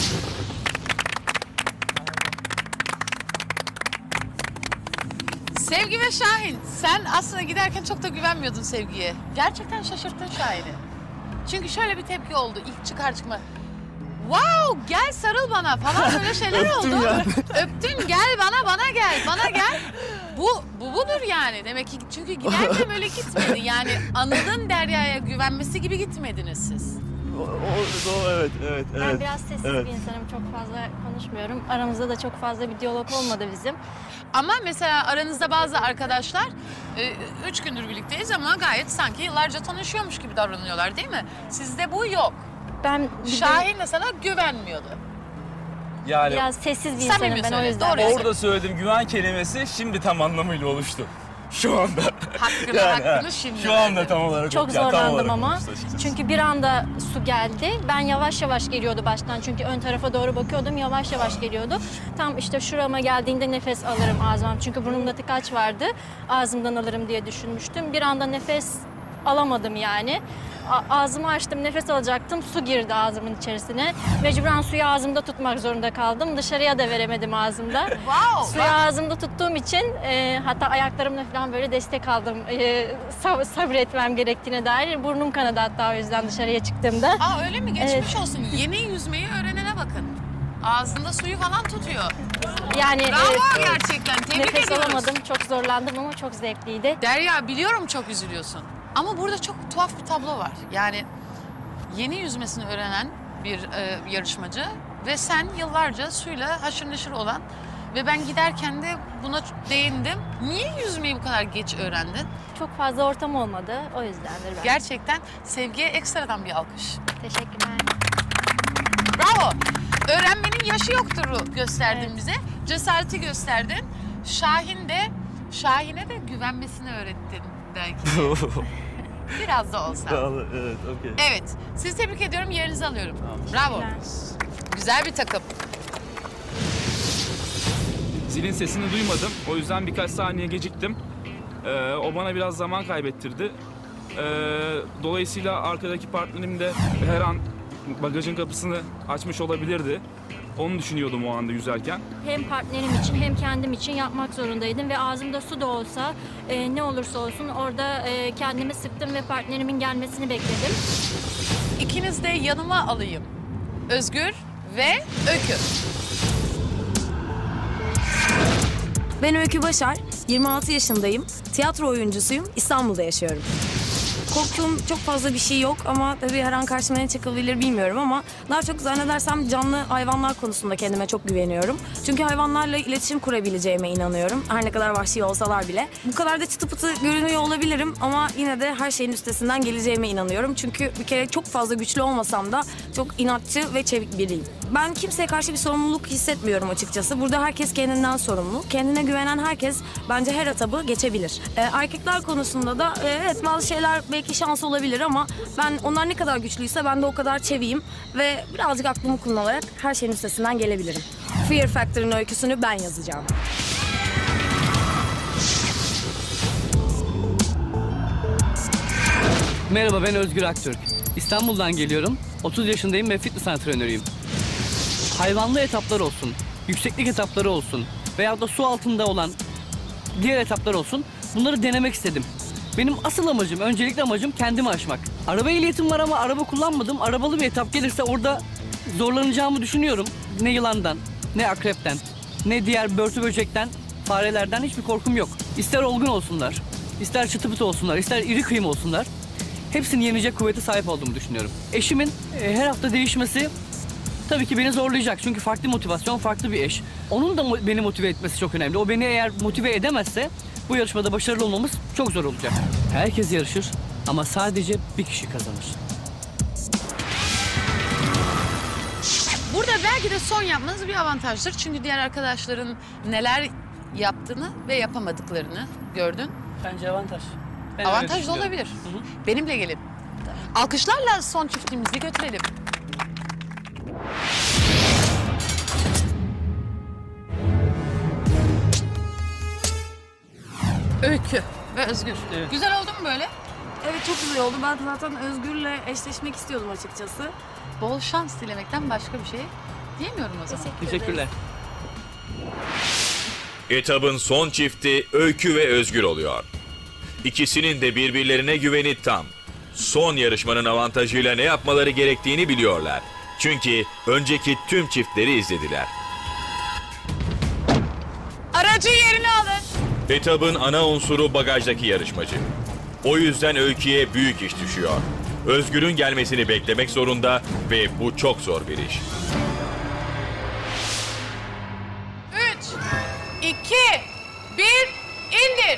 Sevgi ve Şahin, sen aslında giderken çok da güvenmiyordun Sevgi'ye. Gerçekten şaşırttın Şahin'i. Çünkü şöyle bir tepki oldu ilk çıkar çıkma. wow gel sarıl bana falan böyle şeyler oldu. Öptün gel bana bana gel bana gel. Bu, bu budur yani demek ki çünkü giderken öyle gitmedi yani Anıl'ın Derya'ya güvenmesi gibi gitmediniz siz. O, o, o, evet, evet, evet. Ben biraz sessiz evet. bir insanım. Çok fazla konuşmuyorum. Aramızda da çok fazla bir diyalog olmadı bizim. Ama mesela aranızda bazı arkadaşlar e, üç gündür birlikteyiz ama gayet sanki yıllarca tanışıyormuş gibi davranıyorlar değil mi? Sizde bu yok. Ben Şahin de sana güvenmiyordu. Yani biraz sessiz bir Samimi insanım ben söyle, o yüzden. doğru söyle. orada söylediğim güven kelimesi şimdi tam anlamıyla oluştu. Şu anda. Hakkını Yani, hakkını ha, şimdi Şu anda verdin. tam olarak. Çok yani tam zorlandım olarak ama. oluştu açıkçası. Çünkü bir anda su geldi. Ben yavaş yavaş geliyordu baştan. Çünkü ön tarafa doğru bakıyordum. Yavaş yavaş geliyordu. Tam işte şurama geldiğinde nefes alırım ağzımdan. Çünkü burnumda tıkaç vardı. Ağzımdan alırım diye düşünmüştüm. Bir anda nefes alamadım yani. A- ağzımı açtım, nefes alacaktım. Su girdi ağzımın içerisine. Mecburen suyu ağzımda tutmak zorunda kaldım. Dışarıya da veremedim ağzımda. Wow, Suyu ağzımda tuttuğum için e, hatta ayaklarımla falan böyle destek aldım. E, sab- sabretmem gerektiğine dair. Burnum kanadı hatta o yüzden dışarıya çıktığımda. Aa öyle mi? Geçmiş Evet. olsun. Yeni yüzmeyi öğrenene bakın. Ağzında suyu falan tutuyor. Yani Bravo e, gerçekten. Tebrik nefes ediyoruz. alamadım. Çok zorlandım ama çok zevkliydi. Derya biliyorum çok üzülüyorsun. Ama burada çok tuhaf bir tablo var. Yani yeni yüzmesini öğrenen bir e, yarışmacı ve sen yıllarca suyla haşır neşir olan ve ben giderken de buna değindim. Niye yüzmeyi bu kadar geç öğrendin? Çok fazla ortam olmadı. O yüzdendir ben. Gerçekten Sevgi'ye ekstradan bir alkış. Teşekkürler. Bravo. Öğrenmenin yaşı yoktur gösterdin evet. bize. Cesareti gösterdin. Şahin de, Şahin'e de güvenmesini öğrettin belki. Biraz da olsa. Evet, okey. Evet. Sizi tebrik ediyorum. Yerinizi alıyorum. Bravo. Güzel bir takım. Zilin sesini duymadım. O yüzden birkaç saniye geciktim. Ee, o bana biraz zaman kaybettirdi. Ee, dolayısıyla arkadaki partnerim de her an bagajın kapısını açmış olabilirdi. Onu düşünüyordum o anda yüzerken. Hem partnerim için hem kendim için yapmak zorundaydım ve ağzımda su da olsa e, ne olursa olsun orada e, kendimi sıktım ve partnerimin gelmesini bekledim. İkiniz de yanıma alayım. Özgür ve Öykü. Ben Öykü Başar, yirmi altı yaşındayım. Tiyatro oyuncusuyum, İstanbul'da yaşıyorum. Korktuğum çok fazla bir şey yok ama tabii her an karşıma ne çıkabilir bilmiyorum ama daha çok zannedersem canlı hayvanlar konusunda kendime çok güveniyorum. Çünkü hayvanlarla iletişim kurabileceğime inanıyorum. Her ne kadar vahşi olsalar bile. Bu kadar da çıtı pıtı görünüyor olabilirim ama yine de her şeyin üstesinden geleceğime inanıyorum. Çünkü bir kere çok fazla güçlü olmasam da çok inatçı ve çevik biriyim. Ben kimseye karşı bir sorumluluk hissetmiyorum açıkçası. Burada herkes kendinden sorumlu. Kendine güvenen herkes bence her etabı geçebilir. Ee, erkekler konusunda da e, evet bazı şeyler belki şans olabilir ama ben onlar ne kadar güçlüyse ben de o kadar çeviyim ve birazcık aklımı kullanarak her şeyin üstesinden gelebilirim. Fear Factor'ın öyküsünü ben yazacağım. Merhaba, ben Özgür Aktürk. İstanbul'dan geliyorum. otuz yaşındayım ve fitness antrenörüyüm. Hayvanlı etaplar olsun, yükseklik etapları olsun veyahut da su altında olan diğer etaplar olsun, bunları denemek istedim. Benim asıl amacım, öncelikli amacım kendimi aşmak. Araba ehliyetim var ama araba kullanmadım. Arabalı bir etap gelirse orada zorlanacağımı düşünüyorum. Ne yılandan, ne akrepten, ne diğer börtü böcekten, farelerden hiçbir korkum yok. İster olgun olsunlar, ister çıtı pıtı olsunlar, ister iri kıyım olsunlar. Hepsini yenecek kuvvete sahip olduğumu düşünüyorum. Eşimin e, her hafta değişmesi tabii ki beni zorlayacak. Çünkü farklı motivasyon, farklı bir eş. Onun da mo- beni motive etmesi çok önemli. O beni eğer motive edemezse bu yarışmada başarılı olmamız çok zor olacak. Herkes yarışır ama sadece bir kişi kazanır. Burada belki de son yapmanız bir avantajdır. Çünkü diğer arkadaşların neler yaptığını ve yapamadıklarını gördün. Bence avantaj. Ben Avantaj da olabilir. Hı hı. Benimle gelin. Alkışlarla son çiftimizi götürelim. Öykü ve Özgür. Evet. Güzel oldu mu böyle? Evet, çok güzel oldu. Ben zaten Özgür'le eşleşmek istiyordum açıkçası. Bol şans dilemekten başka bir şey diyemiyorum o zaman. Teşekkürler. Etabın son çifti Öykü ve Özgür oluyor. İkisinin de birbirlerine güveni tam. Son yarışmanın avantajıyla ne yapmaları gerektiğini biliyorlar. Çünkü önceki tüm çiftleri izlediler. Aracı yerine alın. Etabın ana unsuru bagajdaki yarışmacı. O yüzden Öykü'ye büyük iş düşüyor. Özgür'ün gelmesini beklemek zorunda ve bu çok zor bir iş. Üç, iki, bir, indir.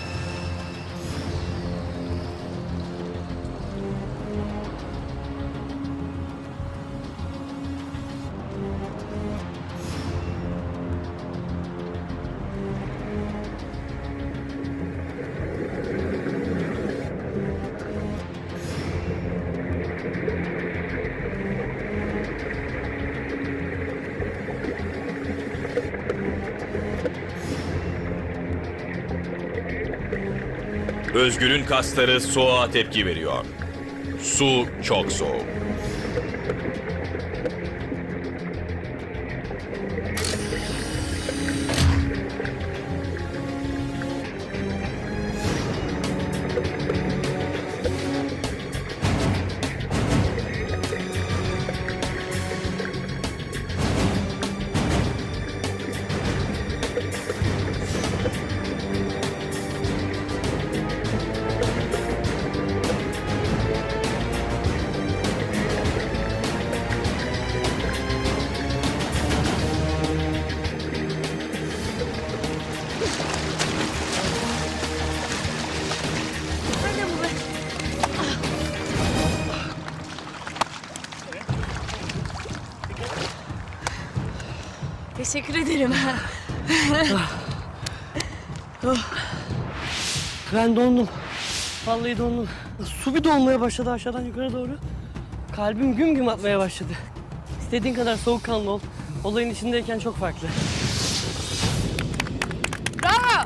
Özgür'ün kasları soğuğa tepki veriyor. Su çok soğuk. Teşekkür ederim. Ben dondum. Vallahi dondum. Su bir dolmaya başladı aşağıdan yukarı doğru. Kalbim güm güm atmaya başladı. İstediğin kadar soğukkanlı ol. Olayın içindeyken çok farklı. Bravo.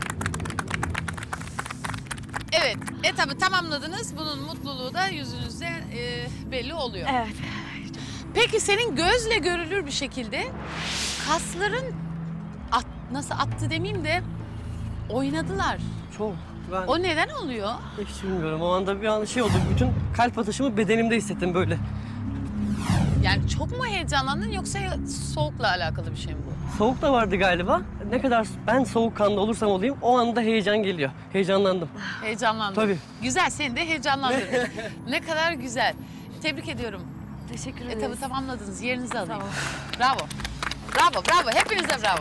Evet, etabı tamamladınız. Bunun mutluluğu da yüzünüzde e, belli oluyor. Evet. Peki senin gözle görülür bir şekilde kasların at, nasıl attı demeyeyim de oynadılar. Çok. Ben O neden oluyor? hiç bilmiyorum. O anda bir an şey oldu. Bütün kalp atışımı bedenimde hissettim böyle. Yani çok mu heyecanlandın yoksa soğukla alakalı bir şey mi bu? Soğuk da vardı galiba. Ne kadar ben soğukkanlı olursam olayım o anda heyecan geliyor. Heyecanlandım. Heyecanlandın. Tabii. Güzel, seni de heyecanlandırdın. Ne kadar güzel. Tebrik ediyorum. Teşekkür ederiz. Etabı tamamladınız. Yerinizi alayım. Bravo. Bravo, bravo. Hepinize bravo.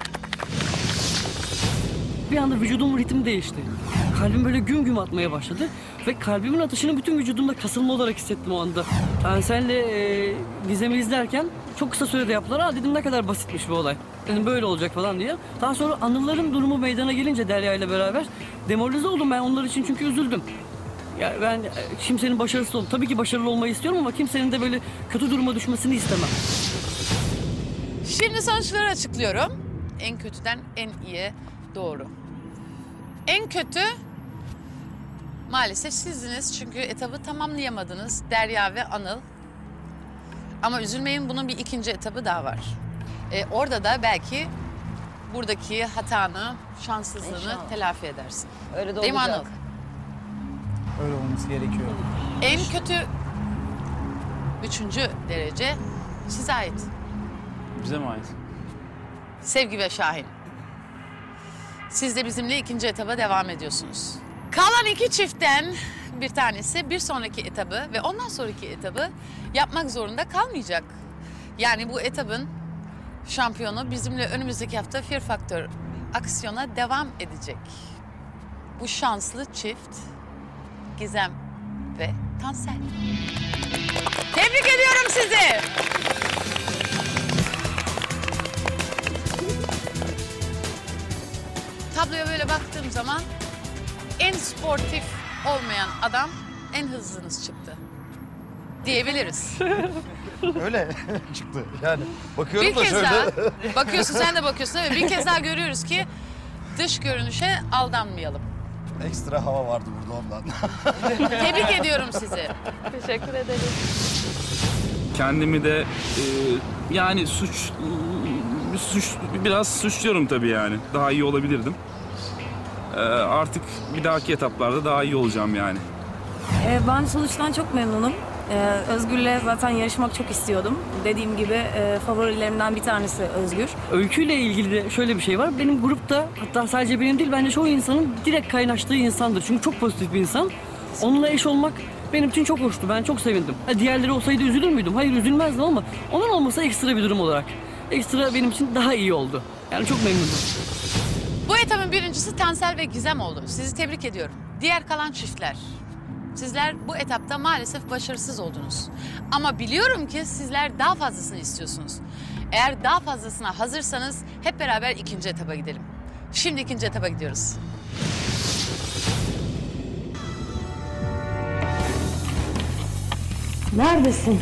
Bir anda vücudumun ritmi değişti. Kalbim böyle güm güm atmaya başladı. Ve kalbimin atışını bütün vücudumda kasılma olarak hissettim o anda. Tansel'le e, Gizem'i izlerken çok kısa sürede yaptılar. Aa dedim ne kadar basitmiş bu olay. Dedim böyle olacak falan diye. Daha sonra Anılların durumu meydana gelince Derya ile beraber demoralize oldum ben onlar için çünkü üzüldüm. Ya ben e, kimsenin başarısız ol. Tabii ki başarılı olmayı istiyorum ama kimsenin de böyle kötü duruma düşmesini istemem. Şimdi sonuçları açıklıyorum. En kötüden en iyiye doğru. En kötü maalesef sizdiniz çünkü etabı tamamlayamadınız Derya ve Anıl. Ama üzülmeyin, bunun bir ikinci etabı daha var. Ee, orada da belki buradaki hatanı, şanssızlığını İnşallah. telafi edersin. Öyle de Değil mi olacak. Anıl? Öyle olması gerekiyor. En kötü üçüncü derece size ait. Bize mi ait? Sevgi ve Şahin. Siz de bizimle ikinci etaba devam ediyorsunuz. Kalan iki çiftten bir tanesi bir sonraki etabı ve ondan sonraki etabı yapmak zorunda kalmayacak. Yani bu etabın şampiyonu bizimle önümüzdeki hafta Fear Factor aksiyona devam edecek. Bu şanslı çift Gizem ve Tansel. Tebrik ediyorum sizi. Tabloya böyle baktığım zaman en sportif olmayan adam en hızlınız çıktı diyebiliriz. Öyle çıktı. Yani bakıyorum Bir da kez şöyle. daha bakıyorsun, sen de bakıyorsun değil mi? Bir kez daha görüyoruz ki dış görünüşe aldanmayalım. Ekstra hava vardı burada ondan. Tebrik ediyorum sizi. Teşekkür ederiz. Kendimi de e, yani suç, suç biraz suçluyorum tabii yani. Daha iyi olabilirdim. E, artık bir dahaki etaplarda daha iyi olacağım yani. Ee, ben sonuçtan çok memnunum. Ee, Özgür'le zaten yarışmak çok istiyordum. Dediğim gibi e, favorilerimden bir tanesi Özgür. Öyküyle ilgili de şöyle bir şey var. Benim grupta, hatta sadece benim değil, bence çoğu insanın direkt kaynaştığı insandır. Çünkü çok pozitif bir insan. Onunla eş olmak benim için çok hoştu. Ben çok sevindim. Ha, diğerleri olsaydı üzülür müydüm? Hayır, üzülmezdim ama onun olması ekstra bir durum olarak. Ekstra benim için daha iyi oldu. Yani çok memnunum. Bu etapın birincisi Tansel ve Gizem oldu. Sizi tebrik ediyorum. Diğer kalan çiftler. Sizler bu etapta maalesef başarısız oldunuz. Ama biliyorum ki sizler daha fazlasını istiyorsunuz. Eğer daha fazlasına hazırsanız hep beraber ikinci etaba gidelim. Şimdi ikinci etaba gidiyoruz. Neredesin?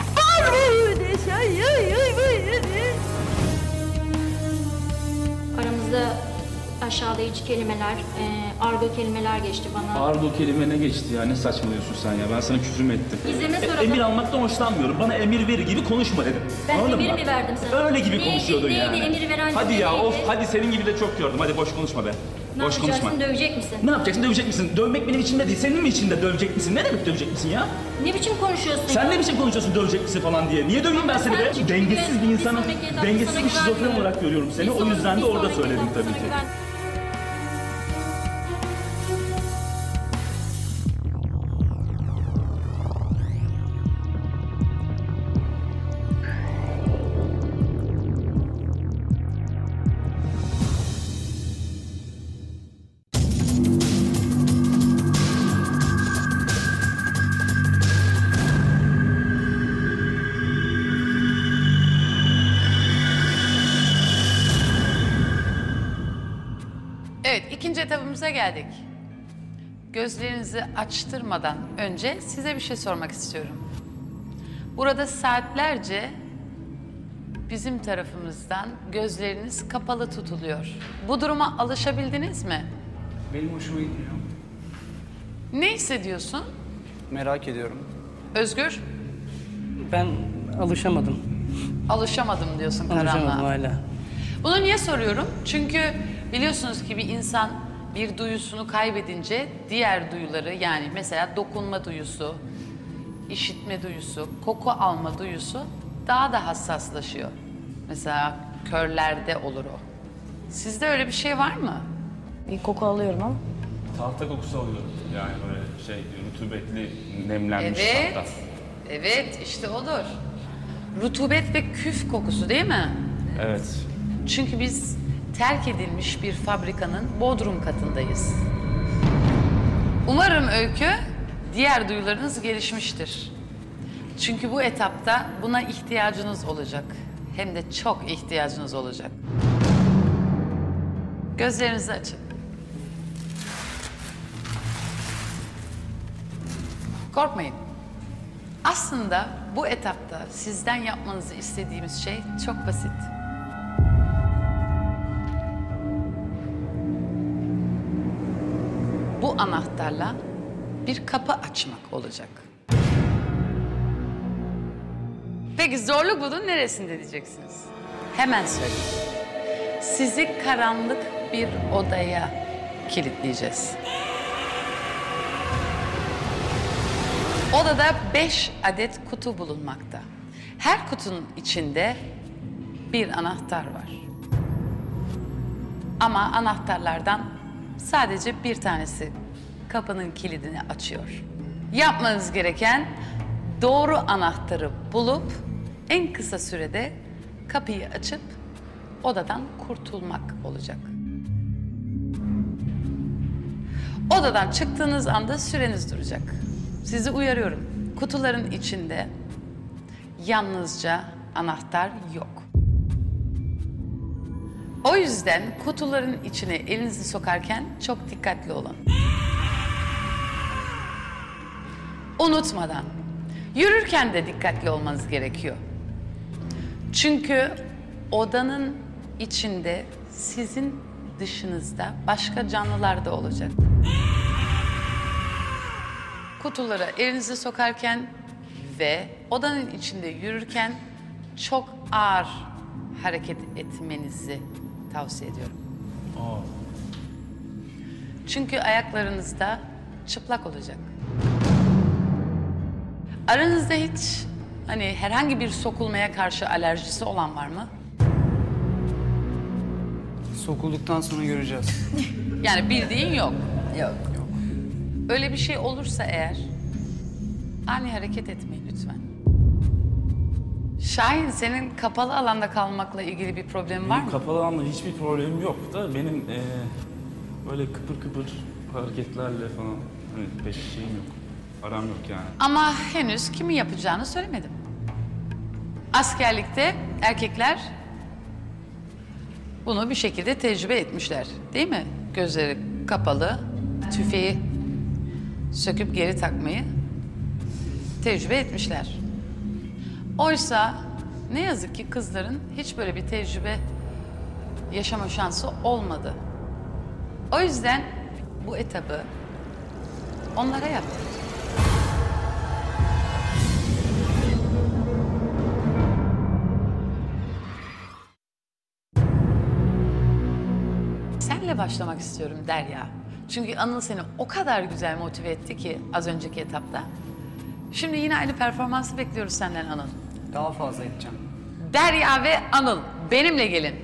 Aramızda aşağılayıcı kelimeler, e, argo kelimeler geçti bana. Argo kelime ne geçti ya? Ne saçmalıyorsun sen ya? Ben sana küfür mü ettim? Gizem'e E, soralım. emir almaktan hoşlanmıyorum. Bana emir verir gibi konuşma dedim. Ben Anladın emir mı? mi verdim sana? Öyle gibi Neydi, konuşuyordun neydi, yani. emir veren Hadi cümle ya neydi? of, hadi senin gibi de çok gördüm. Hadi boş konuşma be. Ne boş yapacaksın, konuşma. dövecek misin? Ne yapacaksın, dövecek misin? Dövmek benim içimde değil, senin mi içinde dövecek misin? Ne demek dövecek misin ya? Ne biçim konuşuyorsun Sen ya? ne biçim konuşuyorsun dövecek misin falan diye? Niye döveyim ben seni Sen be? çünkü Dengesiz bir bir insanım. sonraki etapta Dengesiz sana bir şizofren güvenmiyorum. olarak görüyorum seni. Bir O sonraki- yüzden de bir orada sonraki söyledim etapta tabii sana ki. güven- Evet, ikinci etapımıza geldik. Gözlerinizi açtırmadan önce size bir şey sormak istiyorum. Burada saatlerce bizim tarafımızdan gözleriniz kapalı tutuluyor. Bu duruma alışabildiniz mi? Benim hoşuma gitmiyor. Ne hissediyorsun? Merak ediyorum. Özgür, Ben alışamadım. alışamadım diyorsun Alışamadım karanlığa. hala. Bunu niye soruyorum? Çünkü biliyorsunuz ki bir insan bir duyusunu kaybedince diğer duyuları, yani mesela dokunma duyusu, işitme duyusu, koku alma duyusu daha da hassaslaşıyor. Mesela körlerde olur o. Sizde öyle bir şey var mı? Bir koku alıyorum ama. Tahta kokusu alıyorum. Yani böyle şey rutubetli, nemlenmiş Evet, tahta. evet işte odur. Rutubet ve küf kokusu değil mi? Evet. Çünkü biz terk edilmiş bir fabrikanın bodrum katındayız. Umarım Öykü, diğer duyularınız gelişmiştir. Çünkü bu etapta buna ihtiyacınız olacak. Hem de çok ihtiyacınız olacak. Gözlerinizi açın. Korkmayın. Aslında bu etapta sizden yapmanızı istediğimiz şey çok basit. Bu anahtarla bir kapı açmak olacak. Peki zorluk bunun neresinde diyeceksiniz? Hemen söyleyeyim. Sizi karanlık bir odaya kilitleyeceğiz. Odada beş adet kutu bulunmakta. Her kutunun içinde bir anahtar var. Ama anahtarlardan sadece bir tanesi kapının kilidini açıyor. Yapmanız gereken doğru anahtarı bulup en kısa sürede kapıyı açıp odadan kurtulmak olacak. Odadan çıktığınız anda süreniz duracak. Sizi uyarıyorum. Kutuların içinde yalnızca anahtar yok. O yüzden kutuların içine elinizi sokarken çok dikkatli olun. Unutmadan, yürürken de dikkatli olmanız gerekiyor. Çünkü odanın içinde sizin dışınızda başka canlılar da olacak. Kutulara elinizi sokarken ve odanın içinde yürürken çok ağır hareket etmenizi tavsiye ediyorum. Aa. Çünkü ayaklarınız da çıplak olacak. Aranızda hiç hani herhangi bir sokulmaya karşı alerjisi olan var mı? Sokulduktan sonra göreceğiz. Yani bildiğin yok. Yok. Öyle bir şey olursa eğer ani hareket etmeyin lütfen. Şahin, senin kapalı alanda kalmakla ilgili bir problem var Benim mı? kapalı alanda hiçbir problemim yok da benim eee, böyle kıpır kıpır hareketlerle falan hani pek şeyim yok. Aram yok yani. Ama henüz kimi yapacağını söylemedim. Askerlikte erkekler bunu bir şekilde tecrübe etmişler, değil mi? Gözleri kapalı, tüfeği söküp geri takmayı tecrübe etmişler. Oysa ne yazık ki kızların hiç böyle bir tecrübe yaşama şansı olmadı. O yüzden bu etabı onlara yaptık. Senle başlamak istiyorum Derya. Çünkü Anıl seni o kadar güzel motive etti ki az önceki etapta. Şimdi yine aynı performansı bekliyoruz senden Anıl. Daha fazla edeceğim. Derya ve Anıl benimle gelin.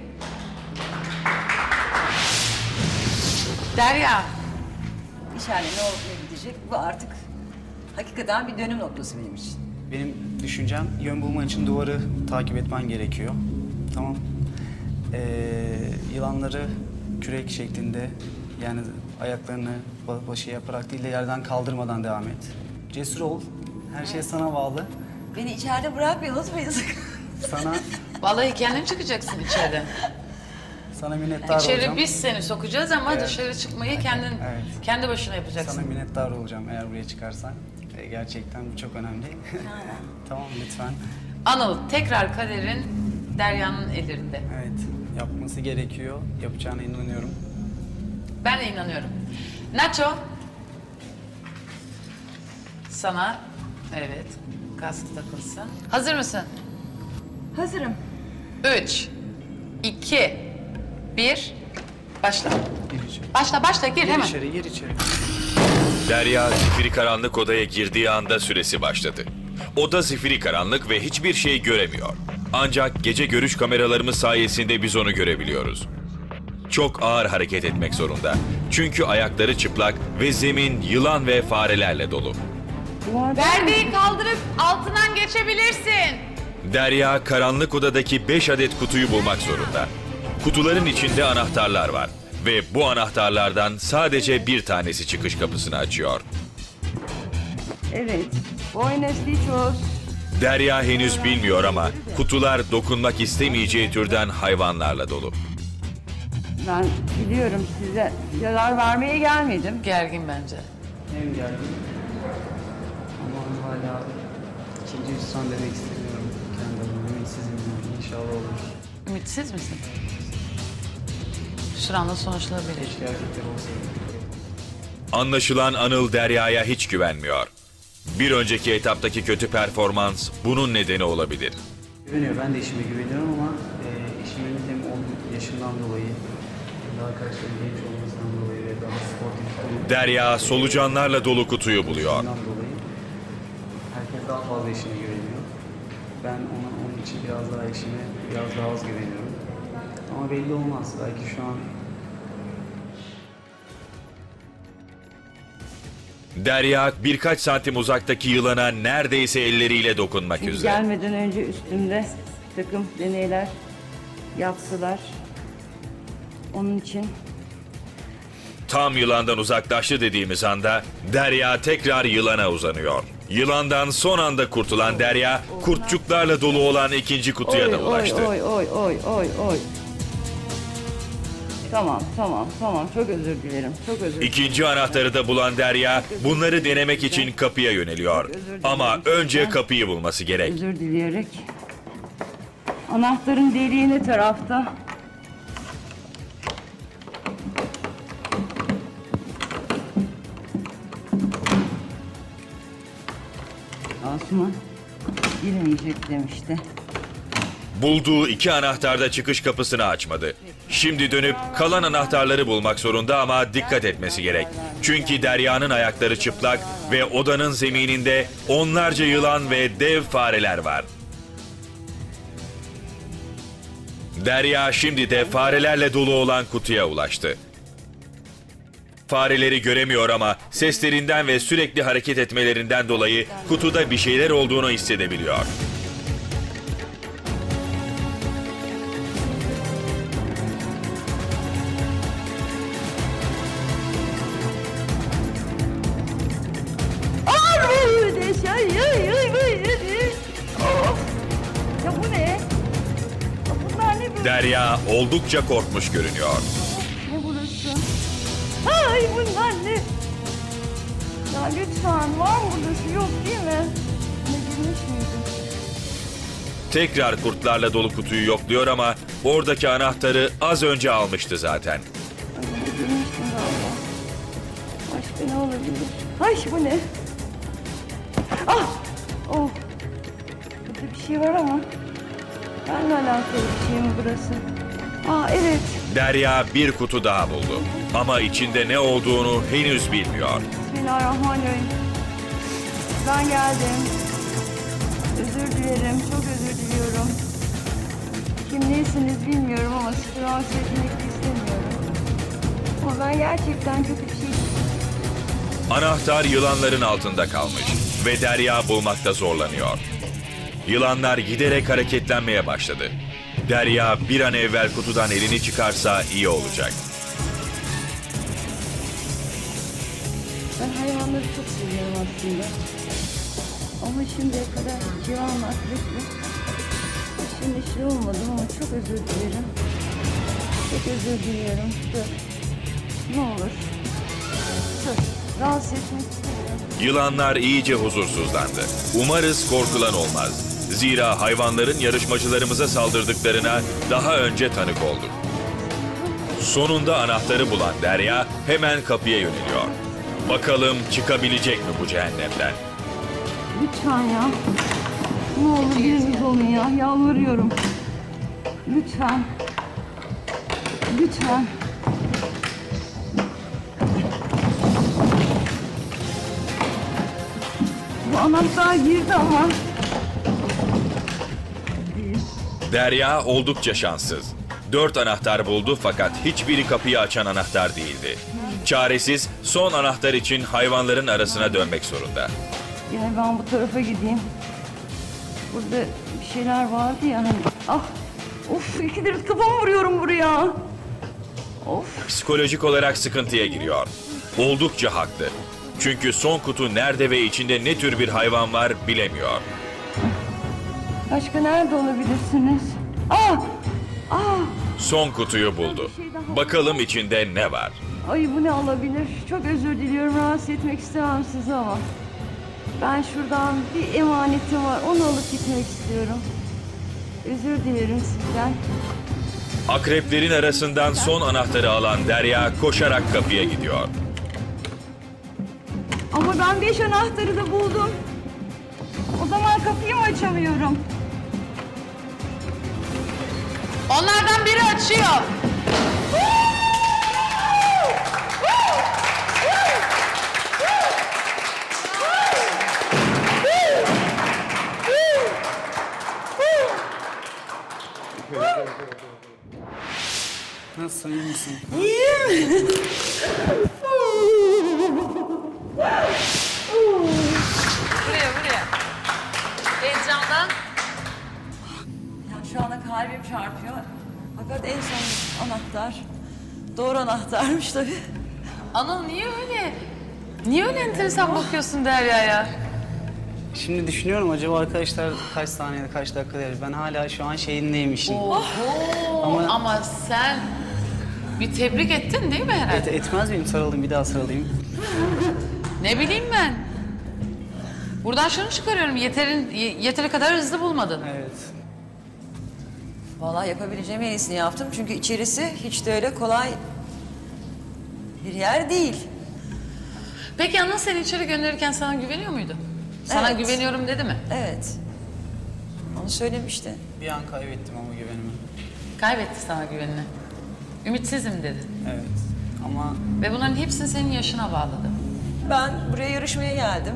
Derya. İnşallah ne olup ne gidecek bu artık hakikaten bir dönüm noktası benim için. Benim düşüncem yön bulman için duvarı takip etmen gerekiyor. Tamam. Ee, yılanları kürek şeklinde yani ayaklarını ba- başı yaparak değil de yerden kaldırmadan devam et. Cesur ol. Her şey sana bağlı. Beni içeride bırakmayın unutmayın sakın. Sana Vallahi kendin çıkacaksın içeriden. sana minnettar İçeri olacağım. biz seni sokacağız ama Evet. dışarı çıkmayı kendin Evet. kendi başına yapacaksın. Sana minnettar olacağım eğer buraya çıkarsan. Ee, gerçekten bu çok önemli. Tamam lütfen. Anıl, tekrar kaderin Derya'nın ellerinde. Evet. Yapması gerekiyor. Yapacağına inanıyorum. Ben de inanıyorum. Nacho. Sana, evet, kaskı takılsın. Hazır mısın? Hazırım. Üç, iki, bir, başla. Başla, başla, gir Gir hemen. içeri, gir içeri. Derya zifiri karanlık odaya girdiği anda süresi başladı. Oda zifiri karanlık ve hiçbir şey göremiyor. Ancak gece görüş kameralarımız sayesinde biz onu görebiliyoruz. Çok ağır hareket etmek zorunda. Çünkü ayakları çıplak ve zemin yılan ve farelerle dolu. Perdeyi kaldırıp altından geçebilirsin. Derya karanlık odadaki beş adet kutuyu bulmak zorunda. Kutuların içinde anahtarlar var. Ve bu anahtarlardan sadece bir tanesi çıkış kapısını açıyor. Evet. Buenos Dichos. Derya henüz bilmiyor ama kutular dokunmak istemeyeceği türden hayvanlarla dolu. Ben biliyorum size zarar vermeye gelmedim. Gergin bence. Hem geldim. Ama hala ikinci hüsran demek istemiyorum. Kendi adıma ümitsizim. İnşallah olur. Ümitsiz misin? Şu anda sonuçlanabilir. Keşke erkekler olsaydı. Anlaşılan Anıl Derya'ya hiç güvenmiyor. Bir önceki etaptaki kötü performans bunun nedeni olabilir. Güveniyor. Ben de işime güveniyorum ama e, işimin hem olduğu yaşından dolayı hem de arkadaşlarım genç olmasından dolayı ve daha sportif Derya solucanlarla dolu kutuyu buluyor. olmasından dolayı herkes daha fazla işine güveniyor. Ben ona onun için biraz daha işime biraz daha az güveniyorum. Ama belli olmaz. Belki şu an Derya birkaç santim uzaktaki yılana neredeyse elleriyle dokunmak Biz üzere. gelmeden önce üstümde bir takım deneyler yaptılar. Onun için Tam yılandan uzaklaştı dediğimiz anda Derya tekrar yılana uzanıyor. Yılandan son anda kurtulan Derya, kurtçuklarla dolu olan ikinci kutuya oy, da ulaştı. Oy oy oy oy oy. Tamam tamam tamam çok özür dilerim. Çok özür dilerim. İkinci anahtarı da bulan Derya, bunları denemek için kapıya yöneliyor. Ama önce kapıyı bulması gerek. Özür dileyerek. Anahtarın deliği ne tarafta? Asuman girmeyecek demişti. Bulduğu iki anahtarda çıkış kapısını açmadı. Şimdi dönüp kalan anahtarları bulmak zorunda ama dikkat etmesi gerek. Çünkü Derya'nın ayakları çıplak ve odanın zemininde onlarca yılan ve dev fareler var. Derya şimdi de farelerle dolu olan kutuya ulaştı. Fareleri göremiyor ama seslerinden ve sürekli hareket etmelerinden dolayı kutuda bir şeyler olduğunu hissedebiliyor. Ya bu ne? Ya bunlar ne böyle? Derya oldukça korkmuş görünüyor. Ne burası? Ay bunlar ne? Ya lütfen var mı burada su yok değil mi? Ne girmiş miydim? Tekrar kurtlarla dolu kutuyu yokluyor ama oradaki anahtarı az önce almıştı zaten. Ay ne girmiştim galiba. Başka ne olabilir? Ay bu ne? Ah! Oh! Burada bir şey var ama. Benimle alakalı bir şey mi burası? Aa evet. Derya bir kutu daha buldu. Ama içinde ne olduğunu henüz bilmiyor. Bismillahirrahmanirrahim. Ben geldim. Özür dilerim, çok özür diliyorum. Kim neysiniz bilmiyorum ama sizi rahatsız etmek de istemiyorum. Ama ben gerçekten kötü bir şey... Anahtar yılanların altında kalmış ve Derya bulmakta zorlanıyor. Yılanlar giderek hareketlenmeye başladı. Derya bir an evvel kutudan elini çıkarsa iyi olacak. Ben hayvanları çok seviyorum aslında. Ama şimdiye kadar civan akreple şimdi şey olmadım ama çok özür dilerim. Çok özür diliyorum. Dur. Ne olur. Dur. Rahatsız etmek istemiyorum. Yılanlar iyice huzursuzlandı. Umarız korkulan olmaz. Zira hayvanların yarışmacılarımıza saldırdıklarına daha önce tanık olduk. Sonunda anahtarı bulan Derya hemen kapıya yöneliyor. Bakalım çıkabilecek mi bu cehennemden? Lütfen ya. Ne olur biriniz olun ya. Yalvarıyorum. Lütfen. Lütfen. Bu anahtar girdi ama. Derya oldukça şanssız. Dört anahtar buldu fakat hiçbiri kapıyı açan anahtar değildi. Çaresiz son anahtar için hayvanların arasına dönmek zorunda. Yani ben bu tarafa gideyim. Burada bir şeyler vardı ya hani. Ah! Of! İkidir kafamı vuruyorum buraya. Of! Psikolojik olarak sıkıntıya giriyor. Oldukça haklı. Çünkü son kutu nerede ve içinde ne tür bir hayvan var bilemiyor. Başka nerede olabilirsiniz? Ah! Ah! Son kutuyu buldu. Bakalım içinde ne var? Ay bu ne olabilir? Çok özür diliyorum. Rahatsız etmek istemem sizi ama. Ben şuradan bir emanetim var. Onu alıp gitmek istiyorum. Özür dilerim sizden. Akreplerin arasından son anahtarı alan Derya koşarak kapıya gidiyor. Ama ben beş anahtarı da buldum. O zaman kapıyı mı açamıyorum? Onlardan biri açıyor. Nasılsın, iyi misin? İyiyim. Buraya buraya. Heyecandan. Ya şu anda kalbim çarpıyor. Fakat en son anahtar. Doğru anahtarmış tabii. Anıl niye öyle? Niye öyle enteresan bakıyorsun Derya'ya? Şimdi düşünüyorum acaba arkadaşlar kaç saniyede kaç dakikada yapıyor? Ben hala şu an şeyindeyim işin. Oho. Ama- Ama sen bir tebrik ettin değil mi herhalde? Et, etmez miyim? Sarılayım, bir daha sarılayım. Ne bileyim ben. Buradan şunu çıkarıyorum. Yeterin, yeteri kadar hızlı bulmadın. Evet. Vallahi yapabileceğim en iyisini yaptım. Çünkü içerisi hiç de öyle kolay bir yer değil. Peki Anıl seni içeri gönderirken sana güveniyor muydu? Sana Evet. güveniyorum dedi mi? Evet. Onu söylemişti. Bir an kaybettim ama güvenimi. Kaybetti sana güvenini. Ümitsizim dedin. Evet ama... Ve bunların hepsini senin yaşına bağladı. Ben buraya yarışmaya geldim.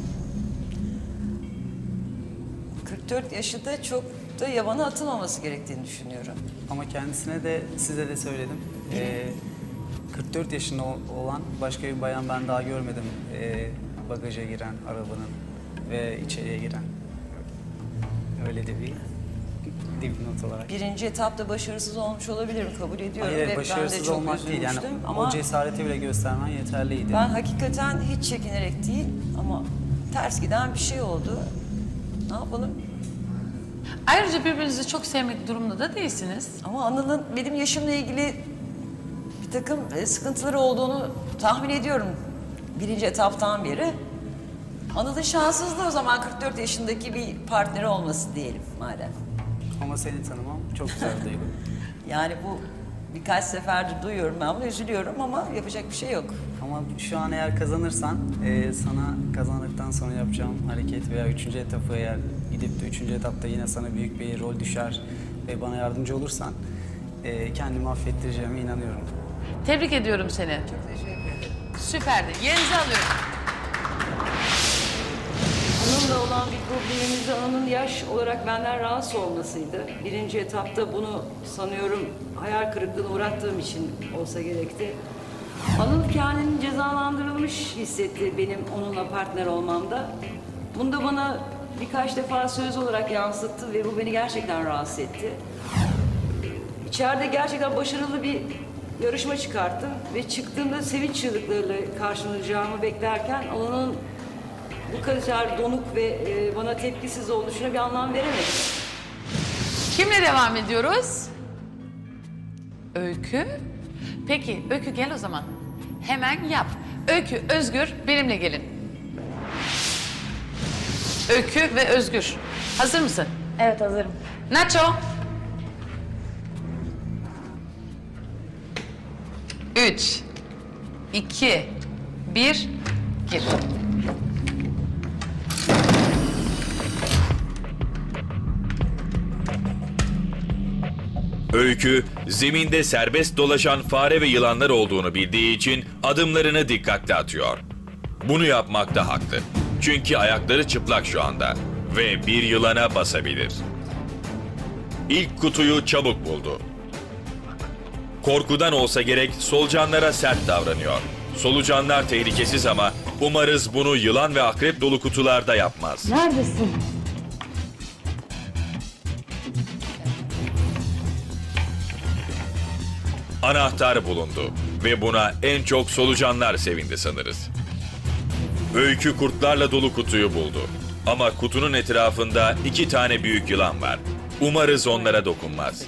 kırk dört yaşında çok da yabana atılmaması gerektiğini düşünüyorum. Ama kendisine de, size de söyledim. Ee, kırk dört yaşında olan başka bir bayan ben daha görmedim. Ee, bagaja giren arabanın ve içeriye giren. Öyle de bir dipnot olarak. Birinci etapta başarısız olmuş olabilirim, kabul ediyorum. Hayır, ve başarısız ben de çok olmak değil. Yani ama o cesareti bile göstermen yeterliydi. ben hakikaten hiç çekinerek değil ama ters giden bir şey oldu. Ne yapalım? Ayrıca birbirinizi çok sevmek durumunda da değilsiniz. Ama Anıl'ın benim yaşımla ilgili bir takım sıkıntıları olduğunu tahmin ediyorum. Birinci etaptan beri. Anıl'ın şanssızlığı o zaman kırk dört yaşındaki bir partneri olması diyelim madem. Ama seni tanımam çok güzel bir duygu. Yani bu birkaç seferdir duyuyorum ben bunu, üzülüyorum ama yapacak bir şey yok. Ama şu an eğer kazanırsan, e, sana kazandıktan sonra yapacağım hareket veya üçüncü etapı eğer gidip de üçüncü etapta yine sana büyük bir rol düşer ve bana yardımcı olursan e, kendimi affettireceğime inanıyorum. Tebrik ediyorum seni. Çok teşekkür ederim. Süperdi. Yerinizi alıyorum. Onunla olan bir problemimiz de onun yaş olarak benden rahatsız olmasıydı. Birinci etapta bunu sanıyorum hayal kırıklığına uğrattığım için olsa gerekti. Anıl kendini cezalandırılmış hissetti benim onunla partner olmamda. Bunu da bana birkaç defa söz olarak yansıttı ve bu beni gerçekten rahatsız etti. İçeride gerçekten başarılı bir yarışma çıkarttım ve çıktığımda sevinç çığlıklarıyla karşılanacağımı beklerken Anıl'ın bu kadar donuk ve e, bana tepkisiz oluşuna bir anlam veremedim. Kimle devam ediyoruz? Öykü. Peki Öykü gel o zaman. Hemen yap. Öykü, Özgür benimle gelin. Öykü ve Özgür. Hazır mısın? Evet, hazırım. Nacho. Üç, iki, bir, gir. Öykü, zeminde serbest dolaşan fare ve yılanlar olduğunu bildiği için adımlarını dikkatli atıyor. Bunu yapmakta haklı. Çünkü ayakları çıplak şu anda ve bir yılana basabilir. İlk kutuyu çabuk buldu. Korkudan olsa gerek solucanlara sert davranıyor. Solucanlar tehlikesiz ama umarız bunu yılan ve akrep dolu kutularda yapmaz. Neredesin? Anahtar bulundu ve buna en çok solucanlar sevindi sanırız. Öykü kurtlarla dolu kutuyu buldu. Ama kutunun etrafında iki tane büyük yılan var. Umarız onlara dokunmaz.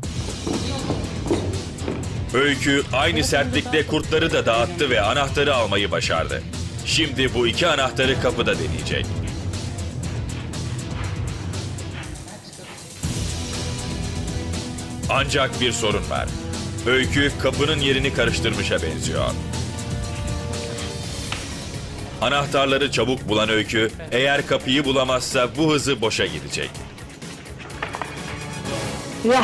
Öykü aynı sertlikte kurtları da dağıttı ve anahtarı almayı başardı. Şimdi bu iki anahtarı kapıda deneyecek. Ancak bir sorun var. Öykü kapının yerini karıştırmışa benziyor. Anahtarları çabuk bulan Öykü, eğer kapıyı bulamazsa bu hızı boşa gidecek. Ya.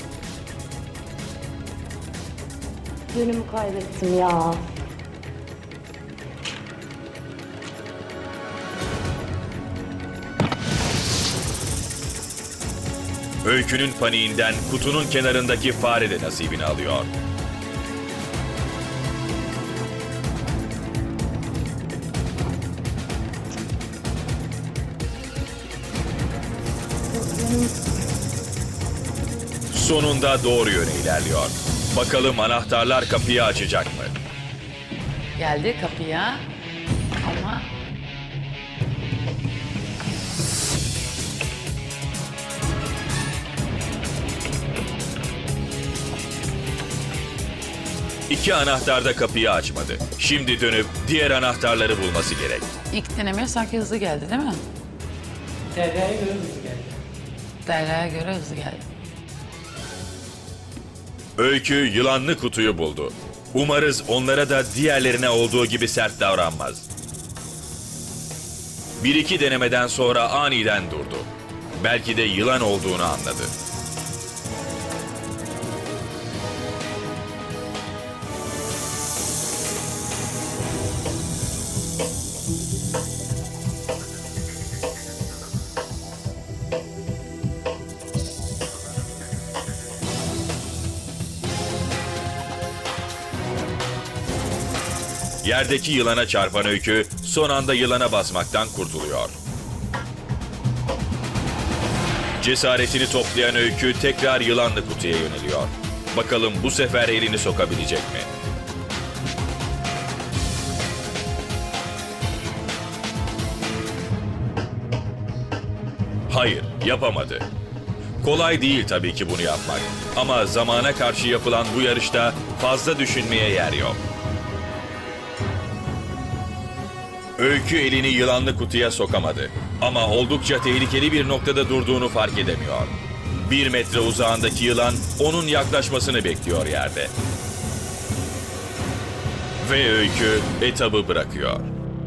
Yönümü kaybettim ya. Öykünün paniğinden kutunun kenarındaki fare de nasibini alıyor. Sonunda doğru yöne ilerliyor. Bakalım anahtarlar kapıyı açacak mı? Geldi kapıya ama... İki anahtar da kapıyı açmadı. Şimdi dönüp diğer anahtarları bulması gerek. İlk deneme sanki hızlı geldi değil mi? Derya'ya göre hızlı geldi. Derya'ya göre hızlı geldi. Öykü yılanlı kutuyu buldu. Umarız onlara da diğerlerine olduğu gibi sert davranmaz. Bir iki denemeden sonra aniden durdu. Belki de yılan olduğunu anladı. Yerdeki yılana çarpan Öykü son anda yılana basmaktan kurtuluyor. Cesaretini toplayan Öykü tekrar yılanlı kutuya yöneliyor. Bakalım bu sefer elini sokabilecek mi? Hayır, yapamadı. Kolay değil tabii ki bunu yapmak. Ama zamana karşı yapılan bu yarışta fazla düşünmeye yer yok. Öykü elini yılanlı kutuya sokamadı. Ama oldukça tehlikeli bir noktada durduğunu fark edemiyor. Bir metre uzağındaki yılan onun yaklaşmasını bekliyor yerde. Ve Öykü etabı bırakıyor.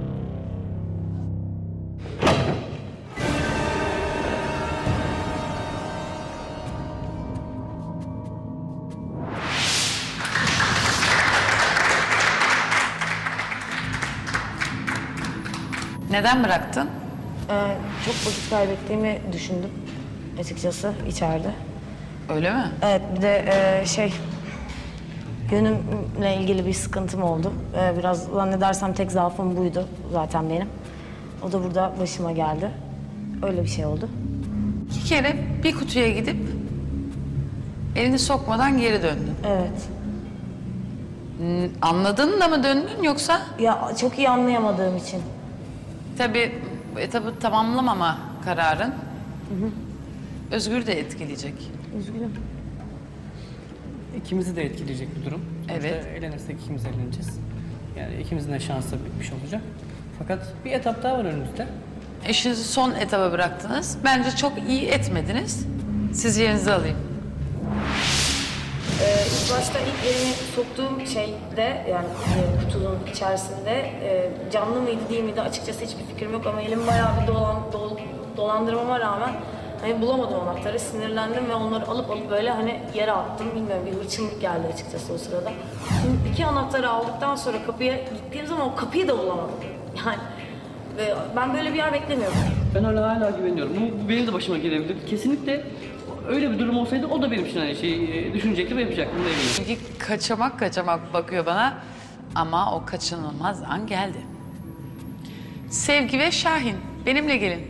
Neden bıraktın? Ee, çok vakit kaybettiğimi düşündüm açıkçası içeride. Öyle mi? Evet, bir de e, şey, yönümle ilgili bir sıkıntım oldu. Ee, biraz zannedersem tek zaafım buydu zaten benim. O da burada başıma geldi. Öyle bir şey oldu. İki kere bir kutuya gidip elini sokmadan geri döndün. Evet. Hmm, Anladın da mı döndün yoksa? Ya çok iyi anlayamadığım için. Tabii bu etabı tamamlamama kararın Özgür'ü de etkileyecek. Üzgünüm. İkimizi de etkileyecek bir durum. Evet. Sonuçta eğlenirsek ikimiz eğleneceğiz. Yani ikimizin de şansı bitmiş olacak. Fakat bir etap daha var önümüzde. Eşinizi son etaba bıraktınız. Bence çok iyi etmediniz. Siz yerinizi alayım. Ee, ilk başta ilk elimi soktuğum şeyde, yani e, kutunun içerisinde e, canlı mıydı değil miydi açıkçası hiçbir fikrim yok ama elim bayağı bir dolan, dol, dolandırmama rağmen hani bulamadım anahtarı, sinirlendim ve onları alıp alıp böyle hani yere attım. Bilmiyorum, bir hırçınlık geldi açıkçası o sırada. Şimdi iki anahtarı aldıktan sonra kapıya gittiğim zaman o kapıyı da bulamadım. Yani ve ben böyle bir yer beklemiyorum. Ben hala hala güveniyorum. Bu, bu benim de başıma gelebilir. Kesinlikle öyle bir durum olsaydı o da benim için aynı şeyi düşünecekti ve yapacaktı. Bunu eminim. Çünkü kaçamak kaçamak bakıyor bana ama o kaçınılmaz an geldi. Sevgi ve Şahin, benimle gelin.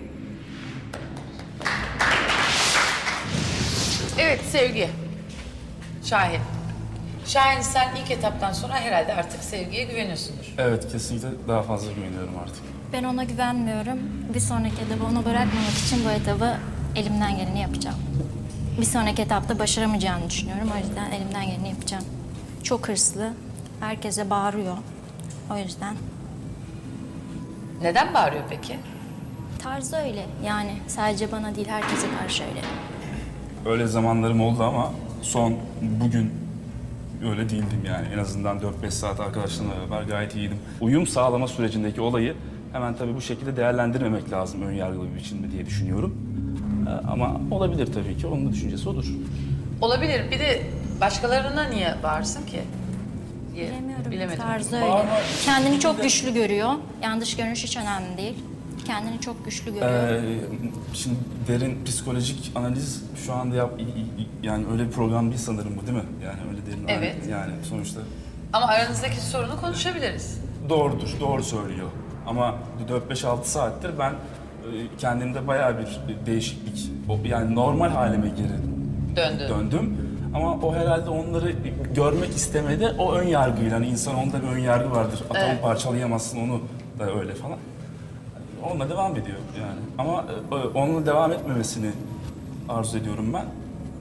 Evet Sevgi, Şahin. Şahin sen ilk etaptan sonra herhalde artık Sevgi'ye güveniyorsundur. Evet, kesinlikle daha fazla güveniyorum artık. Ben ona güvenmiyorum. Bir sonraki etabı onu bırakmamak için bu etabı elimden geleni yapacağım. Bir sonraki etapta başaramayacağını düşünüyorum. O yüzden elimden geleni yapacağım. Çok hırslı. Herkese bağırıyor. O yüzden. Neden bağırıyor peki? Tarzı öyle. Yani sadece bana değil herkese karşı öyle. Öyle zamanlarım oldu ama son bugün öyle değildim yani. En azından dört beş saat arkadaşlarımla beraber gayet iyiydim. Uyum sağlama sürecindeki olayı hemen tabii bu şekilde değerlendirmemek lazım ön yargılı bir biçimde diye düşünüyorum. Ee, ama olabilir tabii ki. Onun da düşüncesi odur. Olabilir. Bir de başkalarına niye bağırsın ki? Diye Bilemiyorum. Bilemedim. Tarzı öyle. Kendini çok güçlü görüyor. Yani dış görünüş hiç önemli değil. Kendini çok güçlü görüyor. Ee, şimdi derin psikolojik analiz şu anda yap yani öyle bir program değil sanırım bu, değil mi? Yani öyle derin Evet. analiz, yani sonuçta. Ama aranızdaki sorunu konuşabiliriz. Doğrudur, doğru söylüyor. Ama dört beş altı saattir ben kendimde bayağı bir değişiklik, yani normal halime geri Döndü. döndüm. Ama o herhalde onları görmek istemedi. O ön yargıyla, hani insan onda bir ön yargı vardır. Atomu Evet. parçalayamazsın, onu da öyle falan. Onunla devam ediyor yani. Ama onunla devam etmemesini arzu ediyorum ben.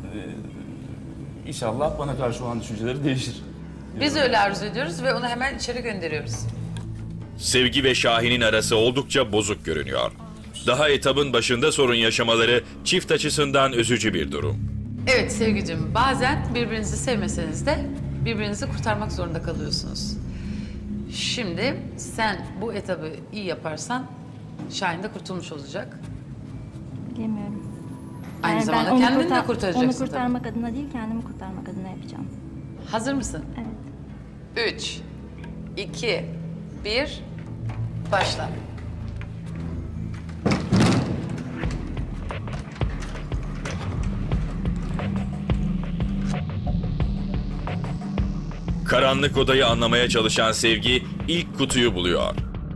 İnşallah bana karşı olan düşünceleri değişir. Biz öyle arzu ediyoruz ve onu hemen içeri gönderiyoruz. Sevgi ve Şahin'in arası oldukça bozuk görünüyor. Daha etabın başında sorun yaşamaları çift açısından üzücü bir durum. Evet Sevgicim, bazen birbirinizi sevmeseniz de birbirinizi kurtarmak zorunda kalıyorsunuz. Şimdi sen bu etabı iyi yaparsan Şahin de kurtulmuş olacak. Bilmiyorum. Aynı Yani ben zamanda onu kendini kurtar- de kurtaracaksın. Onu kurtarmak adına değil, kendimi kurtarmak adına yapacağım. Hazır mısın? Evet. Üç, iki, bir, başla. Karanlık odayı anlamaya çalışan Sevgi ilk kutuyu buluyor.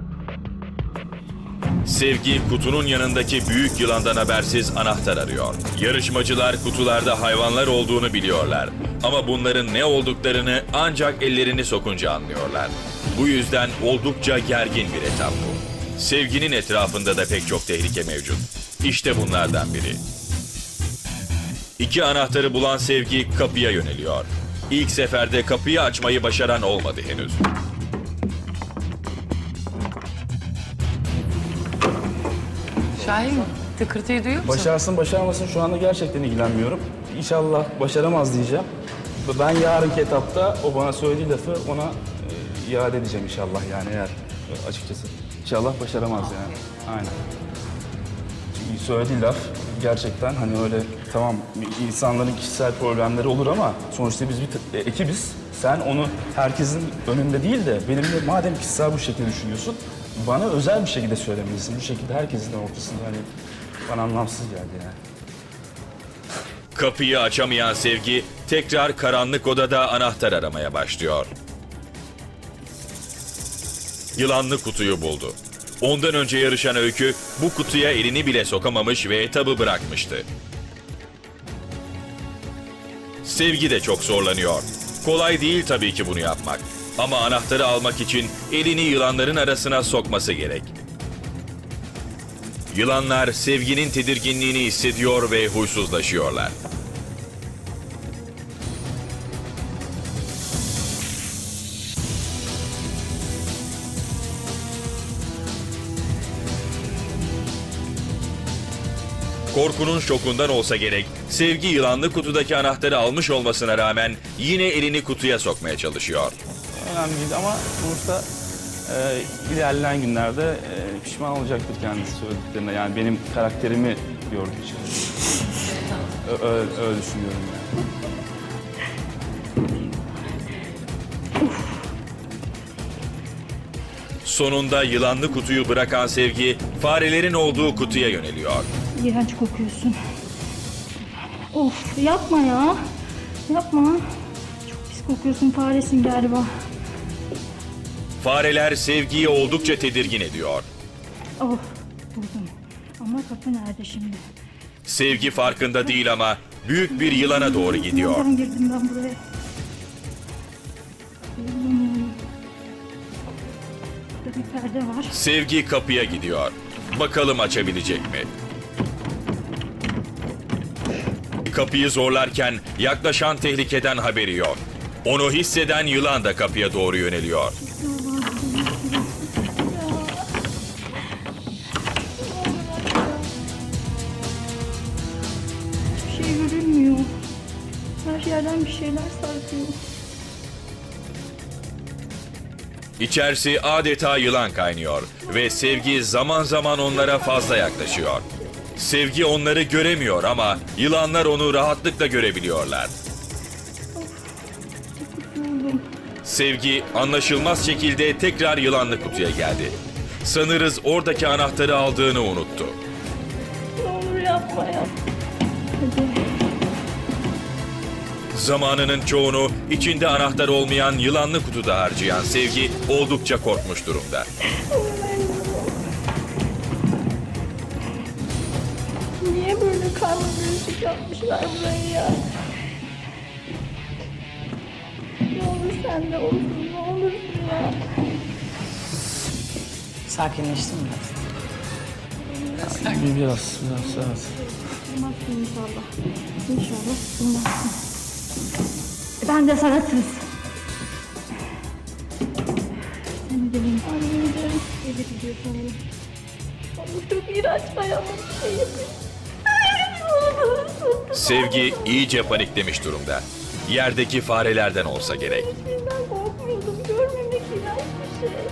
Sevgi kutunun yanındaki büyük yılandan habersiz anahtar arıyor. Yarışmacılar kutularda hayvanlar olduğunu biliyorlar. Ama bunların ne olduklarını ancak ellerini sokunca anlıyorlar. Bu yüzden oldukça gergin bir etap bu. Sevginin etrafında da pek çok tehlike mevcut. İşte bunlardan biri. İki anahtarı bulan Sevgi kapıya yöneliyor. İlk seferde kapıyı açmayı başaran olmadı henüz. Şahin, tıkırtıyı duyuyor musun? Başarsın başarmasın şu anda gerçekten ilgilenmiyorum. İnşallah başaramaz diyeceğim. Ben yarınki etapta o bana söylediği lafı ona e, iade edeceğim inşallah yani eğer e, açıkçası. İnşallah başaramaz yani. Aynen. Çünkü söylediği laf gerçekten hani öyle tamam insanların kişisel problemleri olur ama sonuçta biz bir e, ekibiz. Sen onu herkesin önünde değil de benimle madem kişisel bu şekilde düşünüyorsun bana özel bir şekilde söylemelisin. Bu şekilde herkesin ortasında hani bana anlamsız geldi yani. Kapıyı açamayan Sevgi tekrar karanlık odada anahtar aramaya başlıyor. Yılanlı kutuyu buldu. Ondan önce yarışan Öykü bu kutuya elini bile sokamamış ve etabı bırakmıştı. Sevgi de çok zorlanıyor. Kolay değil tabii ki bunu yapmak. Ama anahtarı almak için elini yılanların arasına sokması gerek. Yılanlar Sevgi'nin tedirginliğini hissediyor ve huysuzlaşıyorlar. Korkunun şokundan olsa gerek, Sevgi yılanlı kutudaki anahtarı almış olmasına rağmen yine elini kutuya sokmaya çalışıyor. Önemli değil ama sonuçta e, ilerleyen günlerde e, pişman olacaktır kendisi söylediklerine. Yani benim karakterimi gördüğü için. Ö- öyle, öyle düşünüyorum yani. Sonunda yılanlı kutuyu bırakan Sevgi, farelerin olduğu kutuya yöneliyor. İğrenç kokuyorsun. Of yapma ya. Yapma. Çok pis kokuyorsun, faresin galiba. Fareler Sevgi'yi oldukça tedirgin ediyor. Oh buldum. Ama kapı nerede şimdi? Sevgi farkında değil ama büyük bir yılana doğru gidiyor. Nereden girdim ben buraya? Bilmiyorum. Burada bir perde var. Sevgi kapıya gidiyor. Bakalım açabilecek mi? Kapıyı zorlarken yaklaşan tehlikeden haberi yok. Onu hisseden yılan da kapıya doğru yöneliyor. Hiçbir şey görünmüyor. Her yerden bir şeyler sarkıyor. İçerisi adeta yılan kaynıyor ve Sevgi zaman zaman onlara fazla yaklaşıyor. Sevgi onları göremiyor ama yılanlar onu rahatlıkla görebiliyorlar. Sevgi anlaşılmaz şekilde tekrar yılanlı kutuya geldi. Sanırız oradaki anahtarı aldığını unuttu. Ne olur yapma ya. Hadi. Zamanının çoğunu içinde anahtar olmayan yılanlı kutuda harcayan Sevgi oldukça korkmuş durumda. Niye böyle karma büyüsük yapmışlar burayı ya? Ne olur sen de olsun, ne olursun ya. Sakinleştin mi? Biraz, biraz, evet. Bulmazsın inşallah. İnşallah bulmazsın. Ben de sana tız. Seni de benim anneciğim. Eve gidiyor sanırım. Ama çok iğrenç ayağıma bir şey yapıyor. Sevgi iyice paniklemiş durumda. Yerdeki farelerden olsa gerek. Ben korkmuyordum. Görmemek iğrenç bir şey.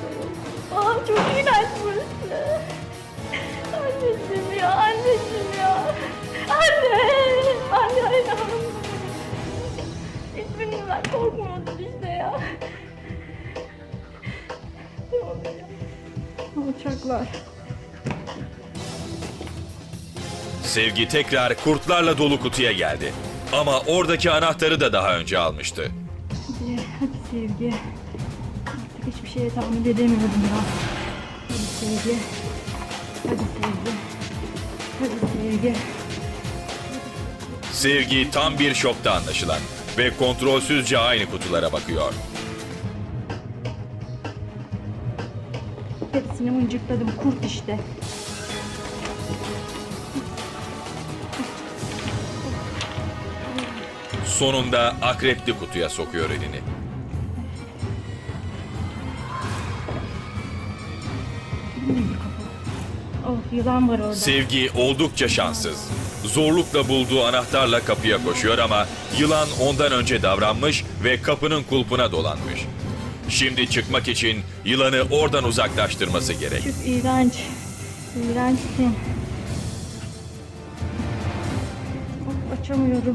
Çok Aa çok iğrenç burası. Anneciğim ya, anneciğim ya. çocuklar. Sevgi tekrar kurtlarla dolu kutuya geldi. Ama oradaki anahtarı da daha önce almıştı. Hadi, hadi Sevgi. Artık hiçbir şeye tahammül edemiyorum ya. Hadi Sevgi. Hadi Sevgi. Hadi Sevgi. Sevgi tam bir şokta anlaşılan ve kontrolsüzce aynı kutulara bakıyor. Hepsini mıncıkladım, kurt işte. Sonunda akrepli kutuya sokuyor elini. Oh, yılan var orada. Sevgi oldukça şanssız. Zorlukla bulduğu anahtarla kapıya koşuyor ama yılan ondan önce davranmış ve kapının kulpuna dolanmış. Şimdi çıkmak için yılanı oradan uzaklaştırması gerek. Çok iğrenç. İğrençsin. Oh, açamıyorum.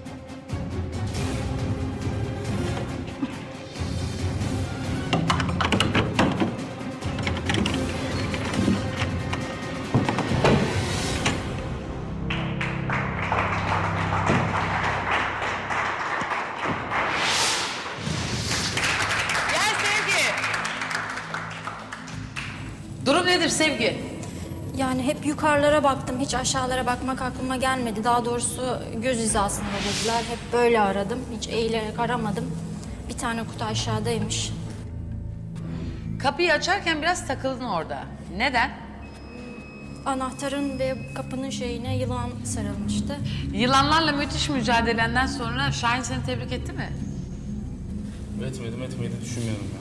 Durum nedir Sevgi? Yani hep yukarılara baktım, hiç aşağılara bakmak aklıma gelmedi. Daha doğrusu göz hizasında dediler. Hep böyle aradım, hiç eğilerek aramadım. Bir tane kutu aşağıdaymış. Kapıyı açarken biraz takıldın orada. Neden? Anahtarın ve kapının şeyine yılan sarılmıştı. Yılanlarla müthiş mücadelenden sonra Şahin seni tebrik etti mi? Etmedim, etmeyi de düşünmüyorum ya.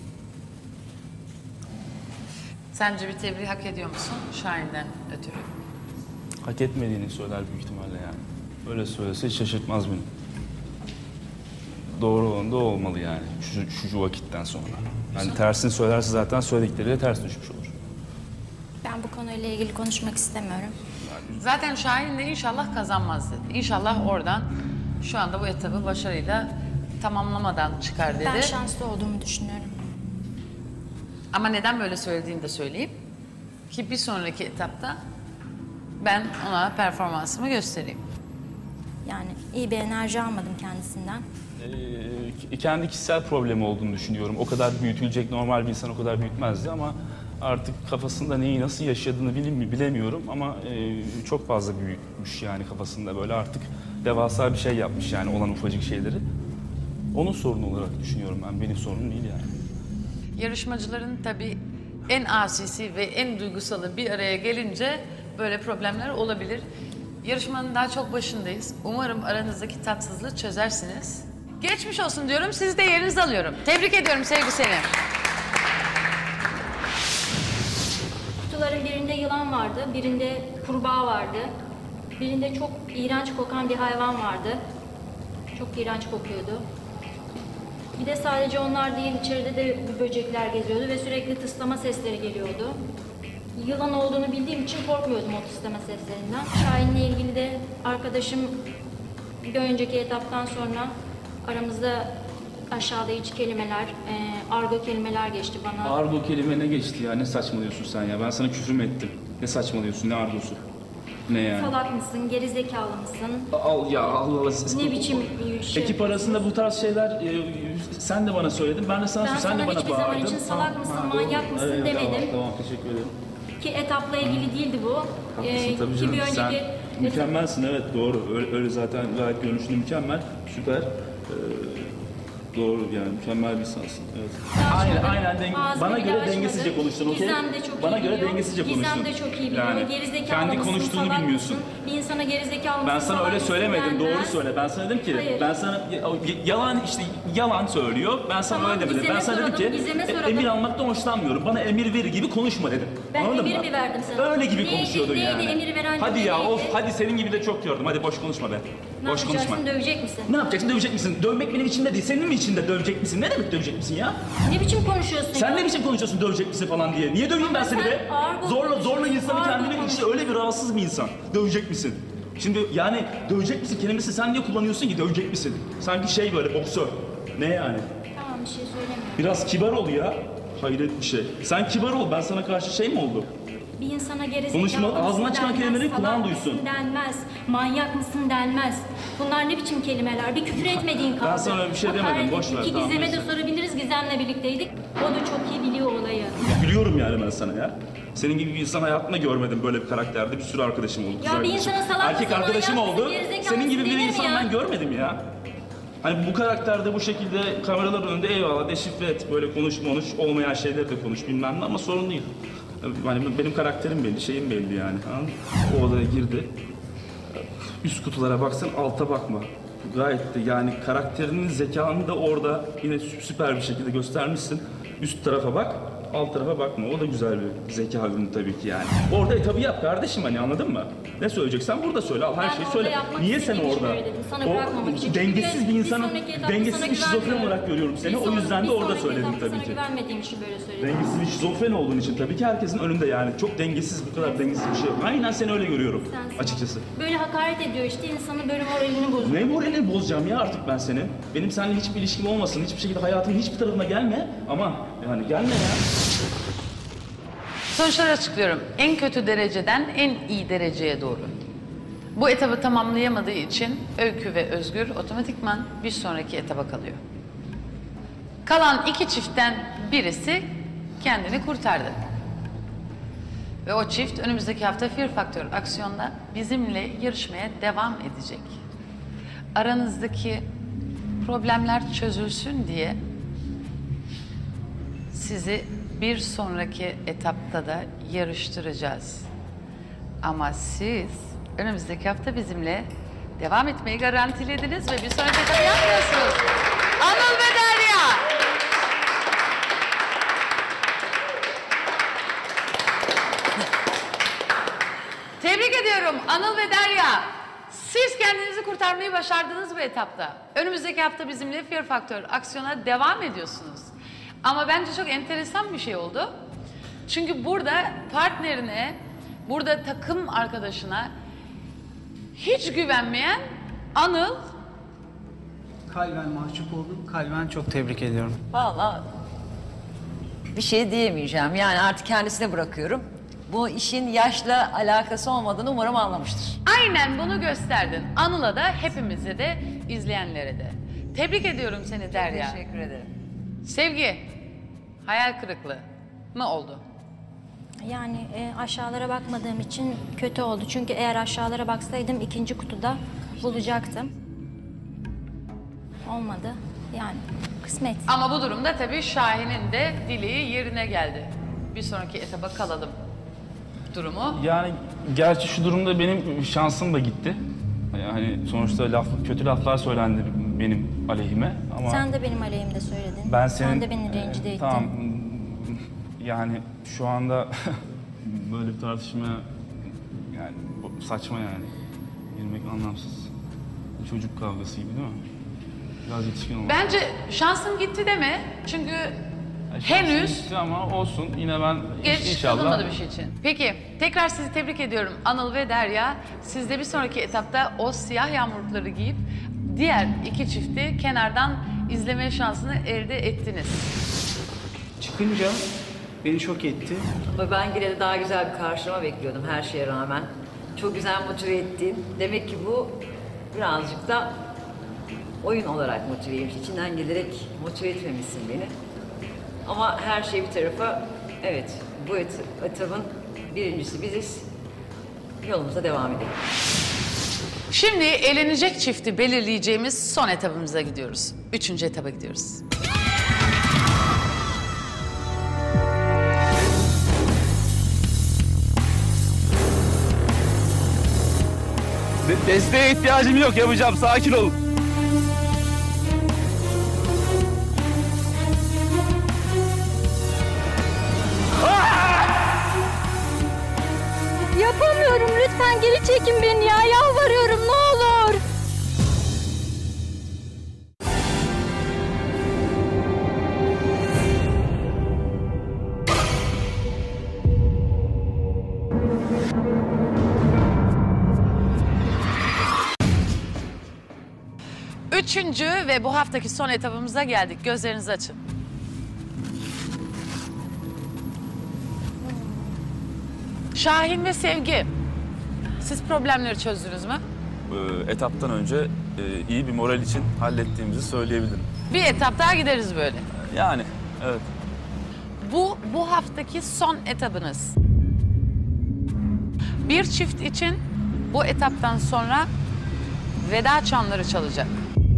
Sence bir tebrik hak ediyor musun Şahin'den ötürü? Hak etmediğini söyler büyük ihtimalle yani. Öyle söylese hiç şaşırtmaz beni. Doğru olan da olmalı yani şu, şu, şu vakitten sonra. Yani tersini söylerse zaten söyledikleri de ters düşmüş olur. Ben bu konuyla ilgili konuşmak istemiyorum. Zaten Şahin de inşallah kazanmaz dedi. İnşallah oradan şu anda bu etabı başarıyla tamamlamadan çıkar dedi. Ben şanslı olduğumu düşünüyorum. Ama neden böyle söylediğini de söyleyeyim. Ki bir sonraki etapta ben ona performansımı göstereyim. Yani iyi bir enerji almadım kendisinden. Ee, kendi kişisel problemi olduğunu düşünüyorum. O kadar büyütülecek normal bir insan o kadar büyütmezdi ama artık kafasında neyi nasıl yaşadığını bilim, bilemiyorum ama e, çok fazla büyütmüş yani kafasında böyle artık devasa bir şey yapmış yani olan ufacık şeyleri. Onun sorunu olarak düşünüyorum ben, benim sorunum değil yani. Yarışmacıların tabii en asisi ve en duygusalı bir araya gelince böyle problemler olabilir. Yarışmanın daha çok başındayız. Umarım aranızdaki tatsızlığı çözersiniz. Geçmiş olsun diyorum, sizi de yerinize alıyorum. Tebrik ediyorum Sevgi seni. Kutuların birinde yılan vardı, birinde kurbağa vardı. Birinde çok iğrenç kokan bir hayvan vardı. Çok iğrenç kokuyordu. Bir de sadece onlar değil, içeride de böcekler geziyordu ve sürekli tıslama sesleri geliyordu. Yılan olduğunu bildiğim için korkmuyordum o tıslama seslerinden. Şahin'le ilgili de arkadaşım bir önceki etaptan sonra aramızda aşağıda iç kelimeler, e, argo kelimeler geçti bana. Argo kelime ne geçti ya? Ne saçmalıyorsun sen ya? Ben sana küfür mü ettim? Ne saçmalıyorsun? Ne argosu? Ne yani? Salak mısın, gerizekalı mısın? Al ya Allah Allah. Ne biçim şey? Ekip arasında bu tarz şeyler e, sen de bana söyledin. Ben de sana Ben söyledim. Sen de sana bana hiçbir zaman bağırdın. için salak mısın, Ha, manyak doğru. mısın Evet, demedim. Tamam, tamam teşekkür ederim. Ki etapla ilgili değildi bu. Haklısın Ee, tabii ki canım. bir önceki Sen etap- mükemmelsin evet doğru. Öyle, öyle zaten gayet görünüşlü mükemmel. Süper. Ee, doğru yani mükemmel bir insansın. Evet. Aynen aynen denge, Ağzını bana bile göre açmadı. dengesizce konuştun okey? Gizem de çok Bana iyi göre biliyor. dengesizce konuştun. Gizem de çok iyi biliyor. Yani Gerizekalı kendi mısın, konuştuğunu salak bilmiyorsun. mısın? Bir insana gerizekalı mısın, Ben sana salak öyle mısın söylemedim. denmez. Doğru söyle. Ben sana dedim ki Hayır. ben sana y- yalan işte yalan söylüyor. Ben sana Tamam, öyle demedim. Gizem'e Ben sana dedim sordum, ki Gizem'e "E, sordum." emir almaktan hoşlanmıyorum. Bana emir verir gibi konuşma dedim. Ben Anladın emir mı? mi verdim sana? Öyle gibi Neydi, konuşuyordun neydi, yani. emir veren Hadi cümle ya neydi? of hadi senin gibi de çok gördüm. Hadi boş konuşma be. Ne boş yapacaksın, konuşma. dövecek misin? Ne yapacaksın? Dövecek misin? Dövmek benim içimde değil. Senin mi içinde dövecek misin? Ne demek dövecek misin ya? Ne biçim konuşuyorsun Sen ya? ne biçim konuşuyorsun dövecek misin falan diye? Niye döveyim ben seni be? ağır Zorla zorla konuşuyorsun, insanı ağır kendine işte konuşuyorsun. öyle bir rahatsız bir insan. Dövecek misin? Şimdi yani dövecek misin kelimesi sen niye kullanıyorsun ki dövecek misin? Sanki şey böyle boksör. Ne yani? Tamam, bir şey söylemiyorum. Biraz kibar ol ya. hayret bir şey. Sen kibar ol, ben sana karşı şey mi oldu? Bir insana gerizekalı Konuşma, mısın ağzından çıkan denmez, kelimeleri salak kulağın mısın duysun. denmez, manyak mısın denmez. Bunlar ne biçim kelimeler? Bir küfür etmediğin kaldı. Ben sana öyle bir şey demedim, Hakaret boş ver, ettik. Ki tamam, Gizem'e de neyse. sorabiliriz, Gizem'le birlikteydik. O da çok iyi biliyor olayı. Ya biliyorum yani ben sana ya. Senin gibi bir insan hayatımda görmedim böyle bir karakterde. Bir sürü arkadaşım oldu. kız Ya bir arkadaşım. insanın salak Erkek mısın, arkadaşım manyak mısın, oldu. gerizekalı Senin gibi mısın bir denir mi insan ya? ben görmedim ya. Hani bu karakterde bu şekilde kameraların önünde eyvallah deşifre et. Böyle konuş konuş olmayan şeyleri de konuş bilmem ne ama sorun değil. Hani benim karakterim belli, şeyim belli yani. Anladın mı? O odaya girdi. Üst kutulara baksın, alta bakma. Gayet de yani karakterinin zekanı da orada yine süper bir şekilde göstermişsin. Üst tarafa bak, alt tarafa bakma. O da güzel bir zeka ürünü tabii ki yani. Orada etabı yap kardeşim hani anladın mı? Ne söyleyeceksen burada söyle, al her Ben şeyi orada söyle. yapmak Niye sen istediğim için orada? öyle dedim, sana O bırakmamak için. dengesiz Çünkü bir bir insanın, sonraki etapta dengesiz sana bir şizofren güvenmiyorum. olarak görüyorum seni. Bir O son- yüzden de bir orada sonraki söyledim etapta tabii sana ki. güvenmediğim için böyle söyledim. Dengesiz bir şizofren olduğun için tabii ki herkesin önünde yani. Çok dengesiz, bu kadar dengesiz bir şey yok. Aynen seni öyle görüyorum Sensin. açıkçası. Böyle hakaret ediyor işte, insanın böyle moralini bozuyor. Ne moralini bozacağım ya artık ben seni. Benim seninle hiçbir ilişkim olmasın, hiçbir şekilde hayatımın hiçbir tarafına gelme. Ama yani gelme ya. Sonuçları açıklıyorum. En kötü dereceden en iyi dereceye doğru. Bu etabı tamamlayamadığı için Öykü ve Özgür otomatikman bir sonraki etaba kalıyor. Kalan iki çiftten birisi kendini kurtardı. Ve o çift önümüzdeki hafta Fear Factor aksiyonda bizimle yarışmaya devam edecek. Aranızdaki problemler çözülsün diye sizi bir sonraki etapta da yarıştıracağız. Ama siz önümüzdeki hafta bizimle devam etmeyi garantilediniz ve bir sonraki etapı yapmıyorsunuz. Anıl ve Derya! Tebrik ediyorum Anıl ve Derya. Siz kendinizi kurtarmayı başardınız bu etapta. Önümüzdeki hafta bizimle Fear Factor aksiyona devam ediyorsunuz. Ama bence çok enteresan bir şey oldu. Çünkü burada partnerine, burada takım arkadaşına hiç güvenmeyen Anıl... Kalben mahcup oldum. Kalben çok tebrik ediyorum. Vallahi bir şey diyemeyeceğim. Yani artık kendisine bırakıyorum. Bu işin yaşla alakası olmadığını umarım anlamıştır. Aynen bunu gösterdin. Anıl'a da hepimize de izleyenlere de. Tebrik ediyorum seni Derya. Teşekkür ederim. Sevgi, hayal kırıklığı mı oldu? Yani e, aşağılara bakmadığım için kötü oldu. Çünkü eğer aşağılara baksaydım ikinci kutuda bulacaktım. Olmadı. Yani kısmet. Ama bu durumda tabii Şahin'in de dileği yerine geldi. Bir sonraki etaba kalalım durumu. Yani gerçi şu durumda benim şansım da gitti. Yani sonuçta laf, kötü laflar söylendi benim aleyhime ama... Sen de benim aleyhimde söyledin. Ben senin, Sen de beni rencide ettin. Tamam. Yani şu anda böyle bir tartışmaya yani saçma yani. Girmek anlamsız. Çocuk kavgası gibi değil mi? Biraz yetişkin olmak. Bence şansım gitti deme. Çünkü Yani henüz gitti ama olsun. Yine ben geç inşallah... kalınmadı bir şey için. Peki, tekrar sizi tebrik ediyorum Anıl ve Derya. Siz de bir sonraki etapta o siyah yağmurlukları giyip diğer iki çifti kenardan izleme şansını elde ettiniz. Çıkınca beni şok etti. Ama ben yine de daha güzel bir karşılama bekliyordum her şeye rağmen. Çok güzel motive ettin. Demek ki bu birazcık da oyun olarak motiveymiş. İçinden gelerek motive etmemişsin beni. Ama her şey bir tarafa, evet bu et etabın birincisi biziz. Yolumuza devam edelim. Şimdi eğlenecek çifti belirleyeceğimiz son etabımıza gidiyoruz. Üçüncü etaba gidiyoruz. De- desteğe ihtiyacım yok, yapacağım. Sakin olun. Yapamıyorum. Lütfen geri çekin beni ya. Yalvarıyorum ne olur. Üçüncü ve bu haftaki son etabımıza geldik. Gözlerinizi açın. Şahin ve Sevgi, siz problemleri çözdünüz mü? Ee, etaptan önce e, iyi bir moral için hallettiğimizi söyleyebilirim. Bir etap daha gideriz böyle. Yani, evet. Bu, bu haftaki son etapınız. Bir çift için bu etaptan sonra veda çanları çalacak.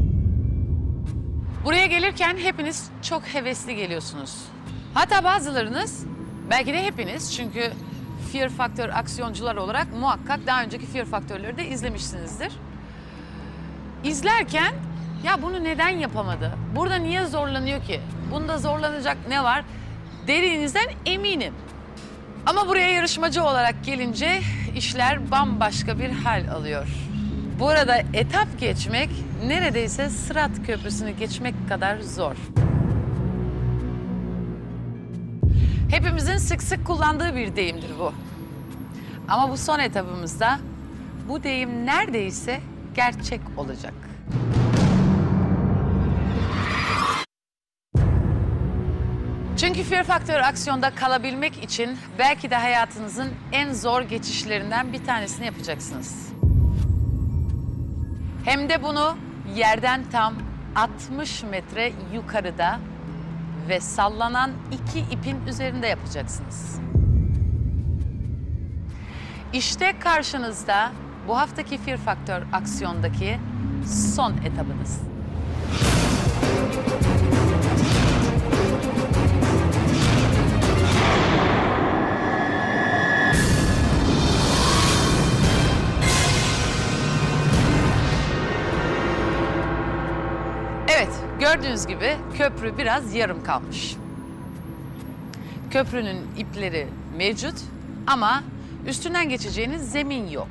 Buraya gelirken hepiniz çok hevesli geliyorsunuz. Hatta bazılarınız, belki de hepiniz, çünkü Fear Factor aksiyoncular olarak muhakkak daha önceki Fear Factor'ları da izlemişsinizdir. İzlerken, ya bunu neden yapamadı? Burada niye zorlanıyor ki? Bunda zorlanacak ne var? Dediğinizden eminim. Ama buraya yarışmacı olarak gelince işler bambaşka bir hal alıyor. Bu arada etap geçmek neredeyse Sırat Köprüsü'nü geçmek kadar zor. Hepimizin sık sık kullandığı bir deyimdir bu. Ama bu son etapımızda bu deyim neredeyse gerçek olacak. Çünkü Fear Factor aksiyonda kalabilmek için belki de hayatınızın en zor geçişlerinden bir tanesini yapacaksınız. Hem de bunu yerden tam altmış metre yukarıda ve sallanan iki ipin üzerinde yapacaksınız. İşte karşınızda bu haftaki Fear Factor aksiyondaki son etapınız. Evet, gördüğünüz gibi köprü biraz yarım kalmış. Köprünün ipleri mevcut ama üstünden geçeceğiniz zemin yok.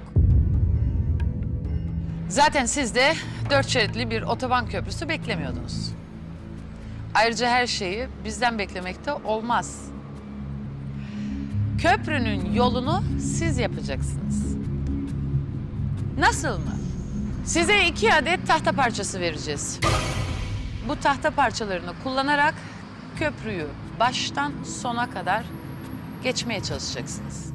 Zaten siz de dört şeritli bir otoban köprüsü beklemiyordunuz. Ayrıca her şeyi bizden beklemekte olmaz. Köprünün yolunu siz yapacaksınız. Nasıl mı? Size iki adet tahta parçası vereceğiz. Bu tahta parçalarını kullanarak köprüyü baştan sona kadar geçmeye çalışacaksınız.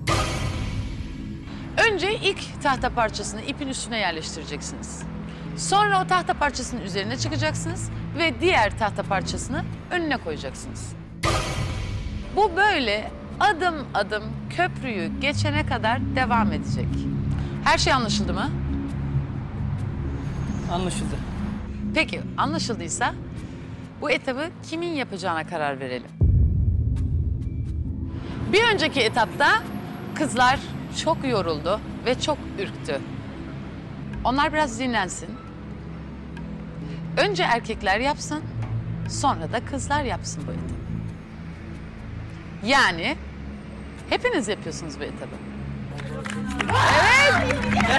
Önce ilk tahta parçasını ipin üstüne yerleştireceksiniz. Sonra o tahta parçasının üzerine çıkacaksınız ve diğer tahta parçasını önüne koyacaksınız. Bu böyle adım adım köprüyü geçene kadar devam edecek. Her şey anlaşıldı mı? Anlaşıldı. Peki, anlaşıldıysa bu etabı kimin yapacağına karar verelim. Bir önceki etapta kızlar çok yoruldu ve çok ürktü. Onlar biraz dinlensin. Önce erkekler yapsın, sonra da kızlar yapsın bu etabı. Yani hepiniz yapıyorsunuz bu etabı. Evet!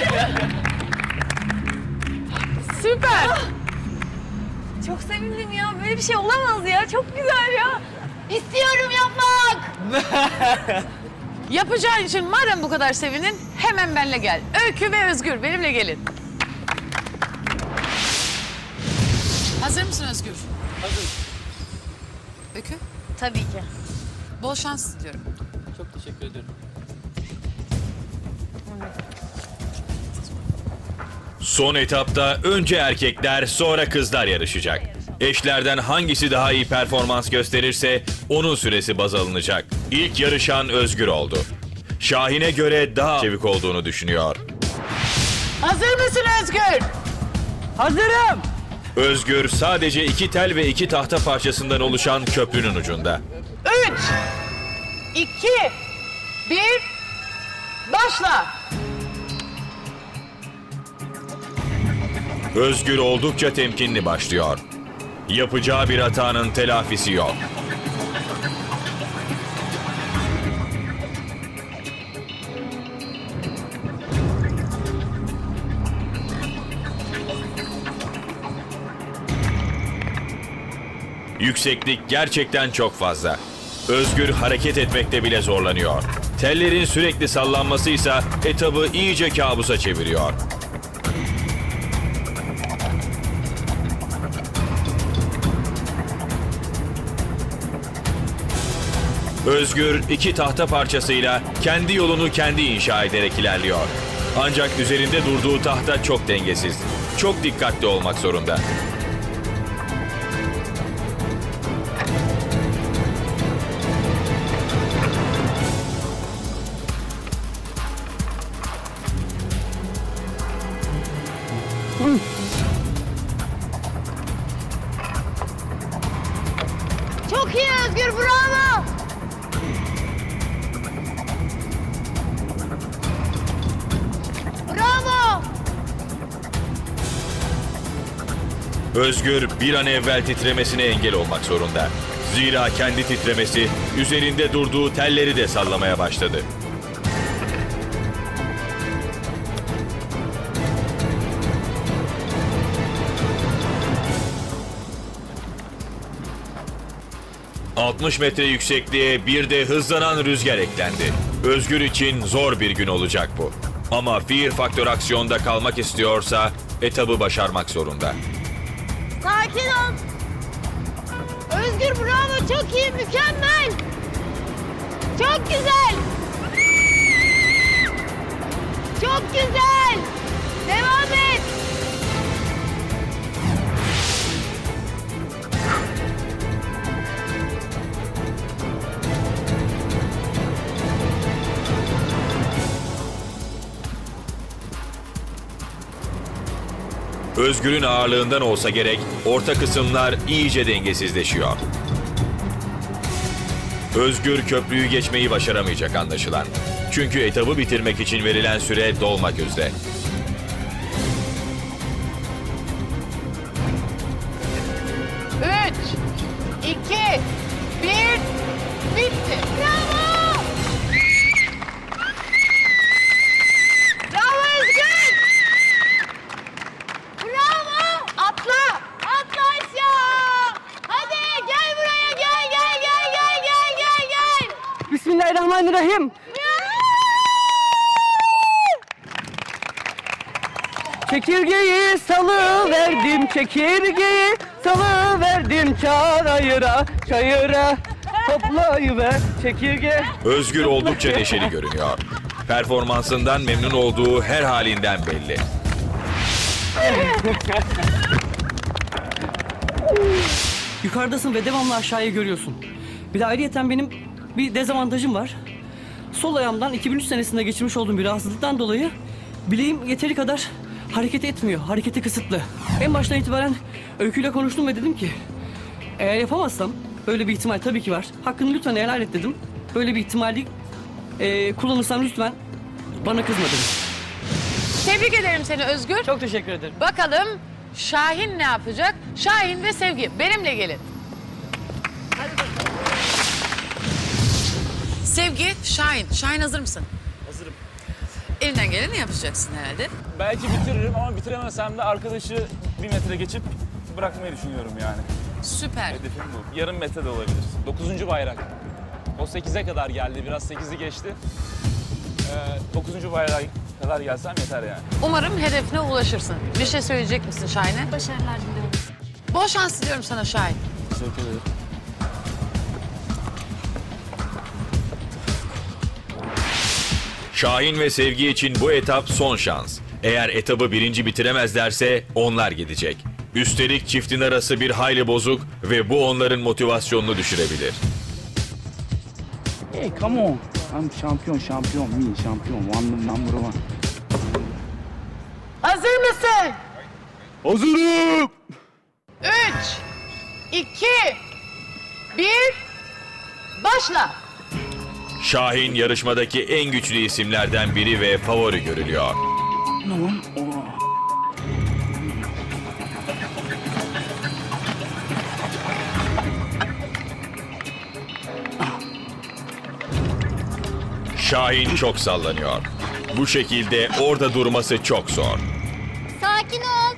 Süper! Çok sevindim ya. Böyle bir şey olamaz ya. Çok güzel ya. İstiyorum yapmak. Yapacağın için madem bu kadar sevinin, hemen benimle gel. Öykü ve Özgür benimle gelin. Hazır mısın Özgür? Hazır. Öykü? Tabii ki. Bol şans diliyorum. Çok teşekkür ederim. Son etapta önce erkekler sonra kızlar yarışacak. Eşlerden hangisi daha iyi performans gösterirse onun süresi baz alınacak. İlk yarışan Özgür oldu. Şahin'e göre daha çevik olduğunu düşünüyor. Hazır mısın Özgür? Hazırım. Özgür sadece iki tel ve iki tahta parçasından oluşan köprünün ucunda. Üç, iki, bir, başla. Özgür oldukça temkinli başlıyor. Yapacağı bir hatanın telafisi yok. Yükseklik gerçekten çok fazla. Özgür hareket etmekte bile zorlanıyor. Tellerin sürekli sallanması ise etabı iyice kabusa çeviriyor. Özgür iki tahta parçasıyla kendi yolunu kendi inşa ederek ilerliyor. Ancak üzerinde durduğu tahta çok dengesiz. Çok dikkatli olmak zorunda. Çok iyi Özgür, bravo. Bravo. Özgür bir an evvel titremesine engel olmak zorunda. Zira kendi titremesi üzerinde durduğu telleri de sallamaya başladı. altmış metre yüksekliğe bir de hızlanan rüzgar eklendi. Özgür için zor bir gün olacak bu. Ama Fear Factor aksiyonda kalmak istiyorsa etabı başarmak zorunda. Sakin ol. Özgür bravo, çok iyi, mükemmel. Çok güzel. Çok güzel. Devam et. Özgür'ün ağırlığından olsa gerek orta kısımlar iyice dengesizleşiyor. Özgür köprüyü geçmeyi başaramayacak anlaşılan. Çünkü etabı bitirmek için verilen süre dolmak üzere. Üç, iki, bir, bitti. Bravo! Bravo Özgür! Bravo! Atla! Atla aşağı! Hadi gel buraya, gel gel gel gel gel gel gel! Bismillahirrahmanirrahim. Çekirgeyi salıverdim, çekirgeyi salıverdim çayıra, çayıra toplayıver çekirge. Özgür oldukça neşeli görünüyor. Performansından memnun olduğu her halinden belli. Yukarıdasın ve devamlı aşağıya görüyorsun. Bir de ayrıyeten benim bir dezavantajım var. Sol ayağımdan iki bin üç senesinde geçirmiş olduğum bir rahatsızlıktan dolayı bileğim yeteri kadar hareket etmiyor. Hareketi kısıtlı. En baştan itibaren Öykü'yle konuştum ve dedim ki eğer yapamazsam, böyle bir ihtimal tabii ki var. Hakkını lütfen helal et dedim. Böyle bir ihtimali e, kullanırsam lütfen bana kızma dedim. Tebrik ederim seni Özgür. Çok teşekkür ederim. Bakalım Şahin ne yapacak? Şahin ve Sevgi benimle gelin. Hadi bakalım. Sevgi, Şahin. Şahin hazır mısın? Hazırım. Elinden geleni yapacaksın herhalde. Belki bitiririm ama bitiremesem de arkadaşı bir metre geçip bırakmayı düşünüyorum yani. Süper. Hedefim bu. Yarım metre de olabilir. Dokuzuncu bayrak. O sekize kadar geldi. Biraz sekizi geçti. Ee, dokuzuncu bayrağa kadar gelsem yeter yani. Umarım hedefine ulaşırsın. Bir şey söyleyecek misin Şahin'e? Başarılar diliyorum. Bol şans diliyorum sana Şahin. Teşekkür ederim. Şahin ve Sevgi için bu etap son şans. Eğer etabı birinci bitiremezlerse onlar gidecek. Üstelik çiftin arası bir hayli bozuk ve bu onların motivasyonunu düşürebilir. Hey, come on. I'm şampiyon, şampiyon, me, şampiyon. One number one. Hazır mısın? Hazırım. Üç, iki, bir, başla. Şahin yarışmadaki en güçlü isimlerden biri ve favori görülüyor. Tamam. Şahin çok sallanıyor. Bu şekilde orada durması çok zor. Sakin ol.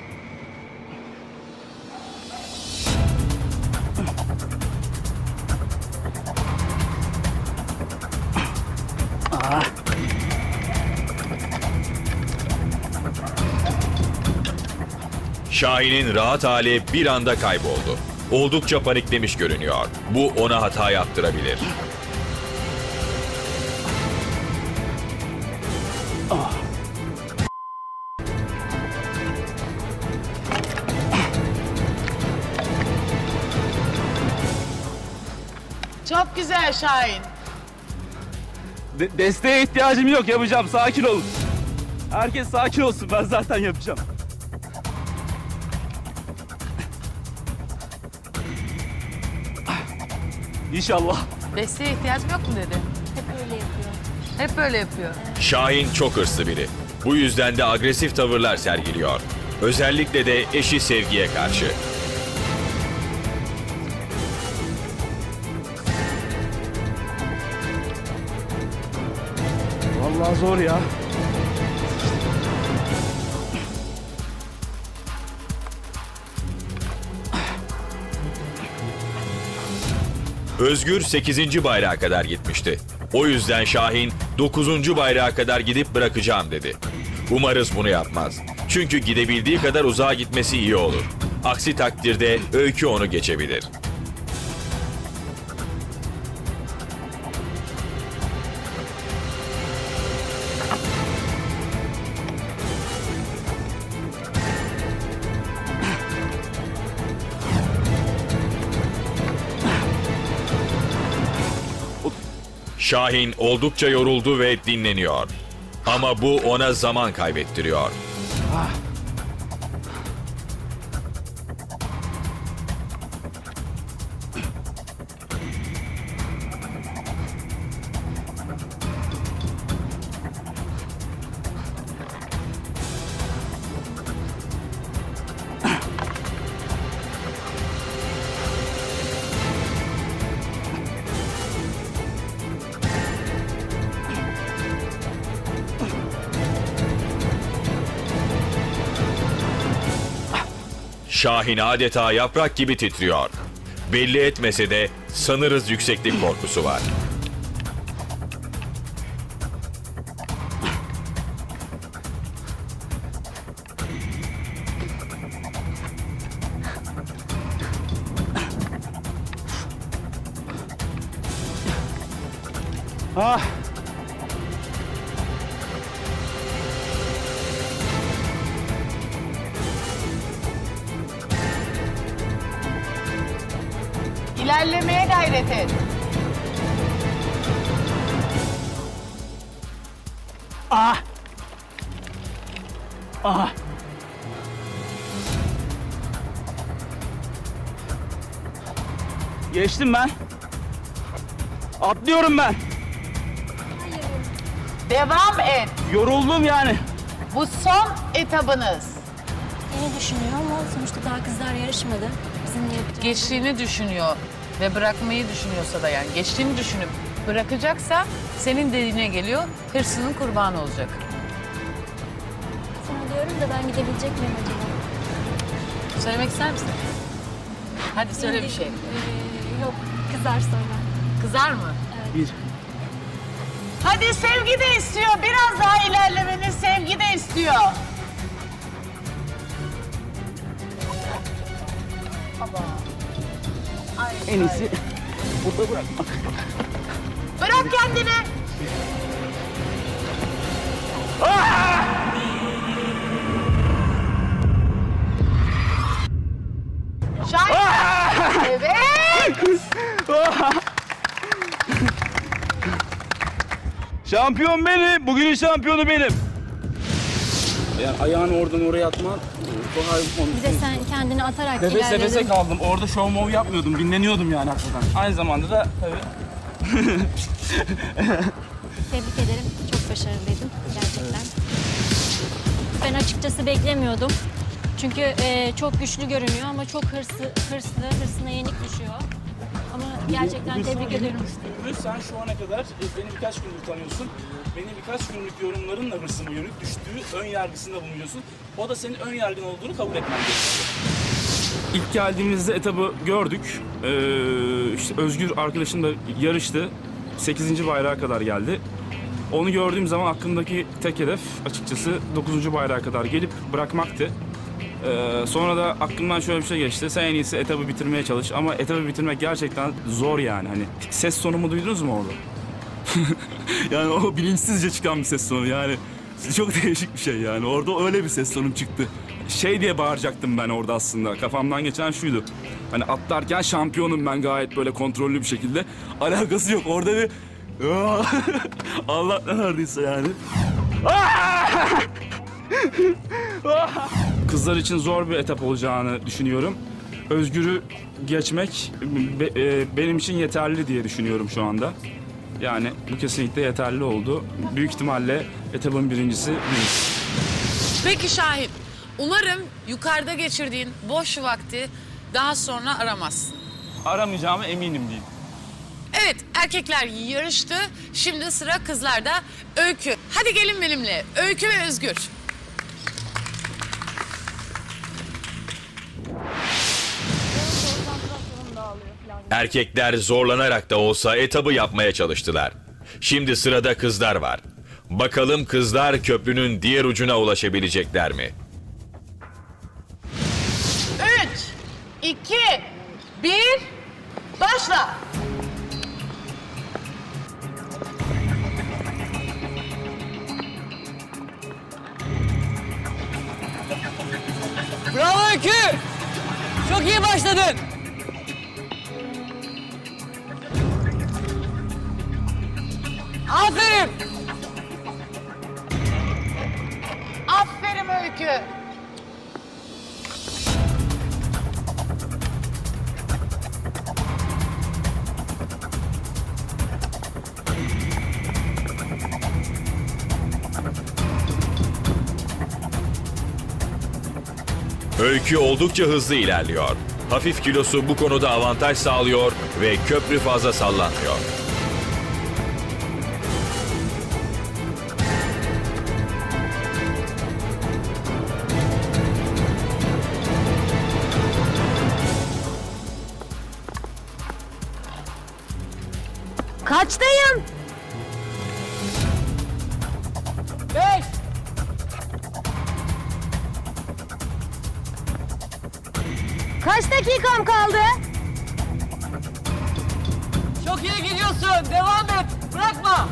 Şahin'in rahat hali bir anda kayboldu. Oldukça paniklemiş görünüyor. Bu ona hata yaptırabilir. Çok güzel Şahin. De- desteğe ihtiyacım yok, yapacağım. Sakin olun. Herkes sakin olsun, ben zaten yapacağım. İnşallah. Desteğe ihtiyacım yok mu dedi? Hep öyle yapıyor. Hep böyle yapıyor. Şahin çok hırslı biri. Bu yüzden de agresif tavırlar sergiliyor. Özellikle de eşi Sevgi'ye karşı. Vallahi zor ya. Özgür sekizinci bayrağa kadar gitmişti. O yüzden Şahin dokuzuncu bayrağa kadar gidip bırakacağım dedi. Umarız bunu yapmaz. Çünkü gidebildiği kadar uzağa gitmesi iyi olur. Aksi takdirde Öykü onu geçebilir. Şahin oldukça yoruldu ve dinleniyor. Ama bu ona zaman kaybettiriyor. Ah. Şahin adeta yaprak gibi titriyor. Belli etmese de sanırız yükseklik korkusu var. Ah. İlerlemeye gayret et. Ah. Ah. Geçtim ben. Atlıyorum ben. Devam et. Yoruldum yani. Bu son etabınız. Beni düşünüyor ama sonuçta daha kızlar yarışmadı. Bizim de yapacağımız- Geçtiğini düşünüyor ve bırakmayı düşünüyorsa da yani geçtiğini düşünüp bırakacaksa senin dediğine geliyor, hırsının kurbanı olacak. Sana diyorum da ben gidebilecek miyim acaba? Söylemek ister misin? Hadi söyle bir şey. Ee, yok, kızar sonra. Kızar mı? Bir. Hadi Sevgi de istiyor. Biraz daha ilerlemeni Sevgi de istiyor. En iyisi burada bırakmak. Bırak kendini. Şahin. Evet. Şampiyon benim. Bugünün şampiyonu benim. Yani ayağını oradan oraya atman. Bir de sen kendini atarak Nefes ilerledin. nefese kaldım. Orada show mov yapmıyordum. Dinleniyordum yani hakikaten. Aynı zamanda da tabii. Tebrik ederim. Çok başarılıydın gerçekten. Ben açıkçası beklemiyordum. Çünkü e, çok güçlü görünüyor ama çok hırslı, hırslı, hırsına yenik düşüyor. Ama gerçekten tebrik ederim. Sen şu ana kadar beni birkaç gündür tanıyorsun. Beni birkaç günlük yorumlarınla hırsıma yönük düştüğü ön yargısında bulunuyorsun. O da senin ön yargın olduğunu kabul etmen gerekiyor. İlk geldiğimizde etabı gördük. Ee, işte Özgür arkadaşım da yarıştı. sekizinci bayrağa kadar geldi. Onu gördüğüm zaman aklımdaki tek hedef açıkçası dokuzuncu bayrağa kadar gelip bırakmaktı. Ee, sonra da aklımdan şöyle bir şey geçti. Sen en iyisi etabı bitirmeye çalış. Ama etabı bitirmek gerçekten zor yani. Hani ses tonumu duydunuz mu orada? Yani o bilinçsizce çıkan bir ses tonu yani. Çok değişik bir şey yani. Orada öyle bir ses tonu çıktı. şey diye bağıracaktım ben orada aslında. Kafamdan geçen şuydu. Hani atlarken şampiyonum ben gayet böyle kontrollü bir şekilde. Alakası yok. Orada bir... Allah ne verdiyse yani. Kızlar için zor bir etap olacağını düşünüyorum. Özgür'ü geçmek be, e, benim için yeterli diye düşünüyorum şu anda. Yani bu kesinlikle yeterli oldu. Büyük ihtimalle etapın birincisi biz. Peki Şahin, umarım yukarıda geçirdiğin boş vakti daha sonra aramazsın. Aramayacağıma eminim diyeyim. Evet, erkekler yarıştı. Şimdi sıra kızlarda. Öykü. Hadi gelin benimle. Öykü ve Özgür. Erkekler zorlanarak da olsa etabı yapmaya çalıştılar. Şimdi sırada kızlar var. Bakalım kızlar köprünün diğer ucuna ulaşabilecekler mi? Üç, iki, bir, başla. Bravo Öykü! Çok iyi başladın. Aferin! Aferin Öykü. Öykü oldukça hızlı ilerliyor. Hafif kilosu bu konuda avantaj sağlıyor ve köprü fazla sallanmıyor. Kaçtayım? Beş. Kaç dakikam kaldı? Çok iyi gidiyorsun. Devam et. Bırakma.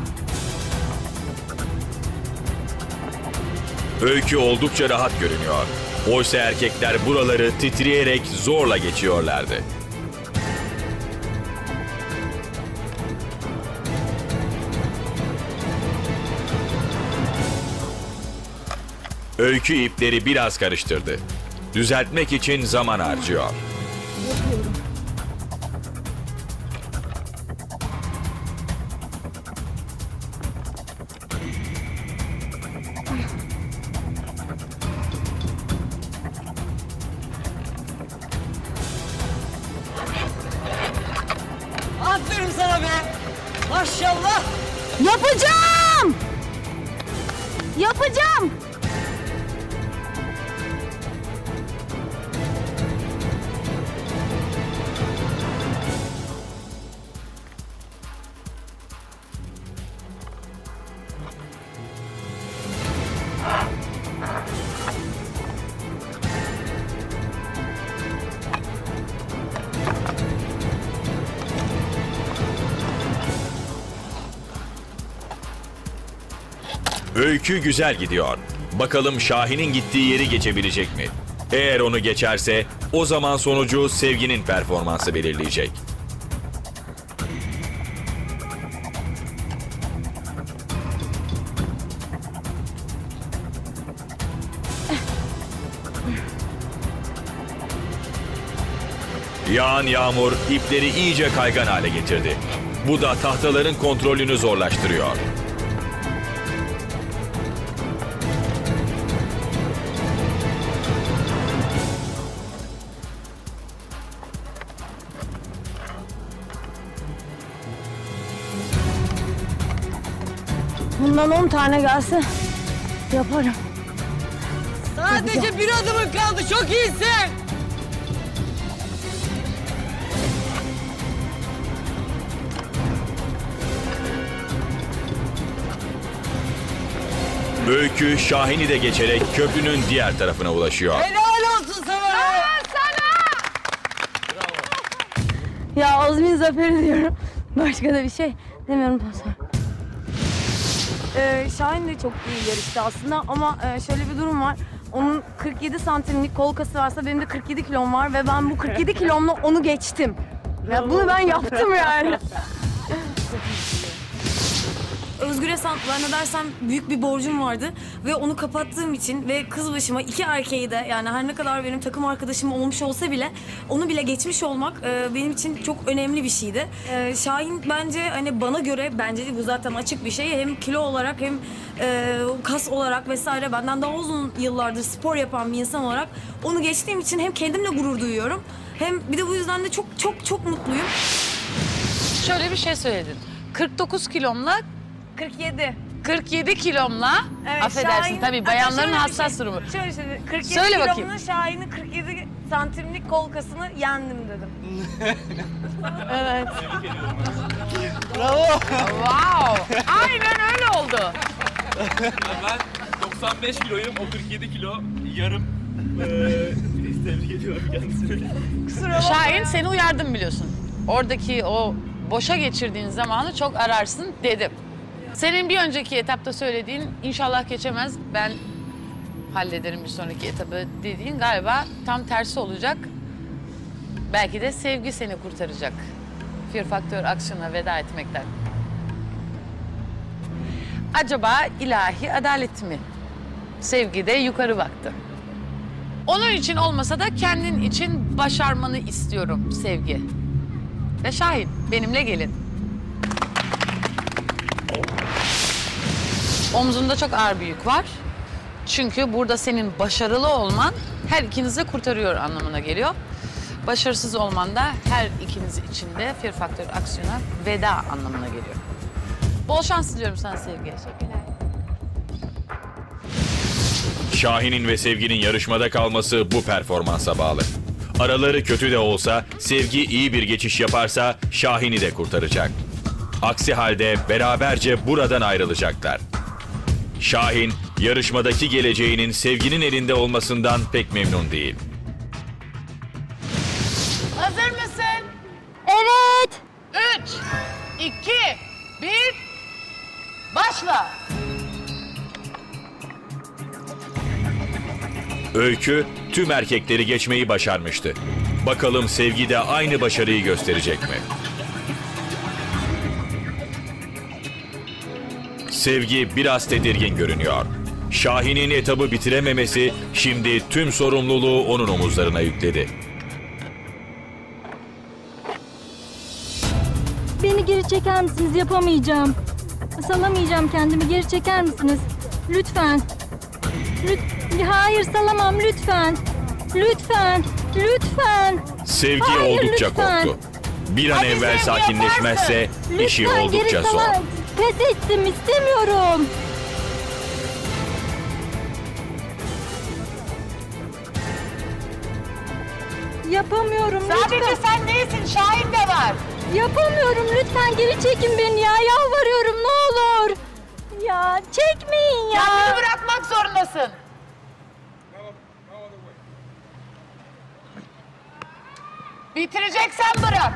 Öykü oldukça rahat görünüyor. Oysa erkekler buraları titreyerek zorla geçiyorlardı. Öykü ipleri biraz karıştırdı. Düzeltmek için zaman harcıyor. Aferin sana be. Maşallah. Yapacağım! Yapacağım! Öykü güzel gidiyor. Bakalım Şahin'in gittiği yeri geçebilecek mi? Eğer onu geçerse o zaman sonucu Sevgi'nin performansı belirleyecek. Yağan yağmur ipleri iyice kaygan hale getirdi. Bu da tahtaların kontrolünü zorlaştırıyor. Bundan on tane gelse yaparım. Sadece Yapacağım. bir adımın kaldı. Çok iyisin. Öykü Şahin'i de geçerek köprünün diğer tarafına ulaşıyor. Helal olsun sana. Ya Azmin zaferi diyorum. Başka da bir şey demiyorum Pazar. Ee, Şahin de çok iyi yarıştı aslında ama e, şöyle bir durum var. onun kırk yedi santimlik kol kası varsa benim de kırk yedi kilom var ve ben bu kırk yedi kilomla onu geçtim. Ya bunu ben yaptım yani. Özgür'e zannedersem büyük bir borcum vardı ve onu kapattığım için ve kız başıma iki erkeği de yani her ne kadar benim takım arkadaşım olmuş olsa bile onu bile geçmiş olmak e, benim için çok önemli bir şeydi. E, Şahin bence hani bana göre bence bu zaten açık bir şey hem kilo olarak hem e, kas olarak vesaire benden daha uzun yıllardır spor yapan bir insan olarak onu geçtiğim için hem kendimle gurur duyuyorum hem bir de bu yüzden de çok çok çok mutluyum. Şöyle bir şey söyledin. kırk dokuz kilomla kırk yedi. kırk yedi kilomla, Evet, affedersin Şahin- tabii bayanların Hatta şöyle bir hassas şey- durumu. Şöyle söyle, kırk yedi Söyle kilomla bakayım. Şahin'in kırk yedi santimlik kol kasını yendim dedim. Evet. Bravo. Wow. Aynen öyle oldu. Ben doksan beş kiloyum, o kırk yedi kilo yarım. Ee, tebrik ediyorum kendisini. Şahin seni uyardım biliyorsun. Oradaki o boşa geçirdiğin zamanı çok ararsın dedim. Senin bir önceki etapta söylediğin inşallah geçemez, ben hallederim bir sonraki etabı dediğin galiba tam tersi olacak. Belki de sevgi seni kurtaracak. Fear Factor aksiyona veda etmekten. Acaba ilahi adalet mi? Sevgi de yukarı baktı. Onun için olmasa da kendin için başarmanı istiyorum Sevgi. Ve Şahin, benimle gelin. Omzunda çok ağır bir yük var. Çünkü burada senin başarılı olman her ikinizi kurtarıyor anlamına geliyor. Başarısız olman da her ikiniz için de Fear Factor aksiyona veda anlamına geliyor. Bol şans diliyorum sana Sevgi. Teşekkürler. Şahin'in ve Sevgi'nin yarışmada kalması bu performansa bağlı. Araları kötü de olsa Sevgi iyi bir geçiş yaparsa Şahin'i de kurtaracak. Aksi halde beraberce buradan ayrılacaklar. Şahin yarışmadaki geleceğinin Sevgi'nin elinde olmasından pek memnun değil. Hazır mısın? Evet. Üç, iki, bir, başla. Öykü tüm erkekleri geçmeyi başarmıştı. Bakalım Sevgi de aynı başarıyı gösterecek mi? Sevgi biraz tedirgin görünüyor. Şahin'in etabı bitirememesi şimdi tüm sorumluluğu onun omuzlarına yükledi. Beni geri çeker misiniz? Yapamayacağım. Salamayacağım kendimi. Geri çeker misiniz? Lütfen. Lüt Hayır salamam lütfen. Lütfen. Lütfen. Sevgi Hayır, oldukça lütfen. korktu. Bir an Hadi evvel Sevgi, sakinleşmezse yaparsın. işi Lütfen, oldukça geri zor. sala- Pes ettim istemiyorum. Yapamıyorum Sadece lütfen. sen değilsin, Şahin de var. Yapamıyorum lütfen geri çekin beni ya. Yalvarıyorum ne olur. Ya çekmeyin ya. Kendini bırakmak zorundasın. Bitireceksen bırak.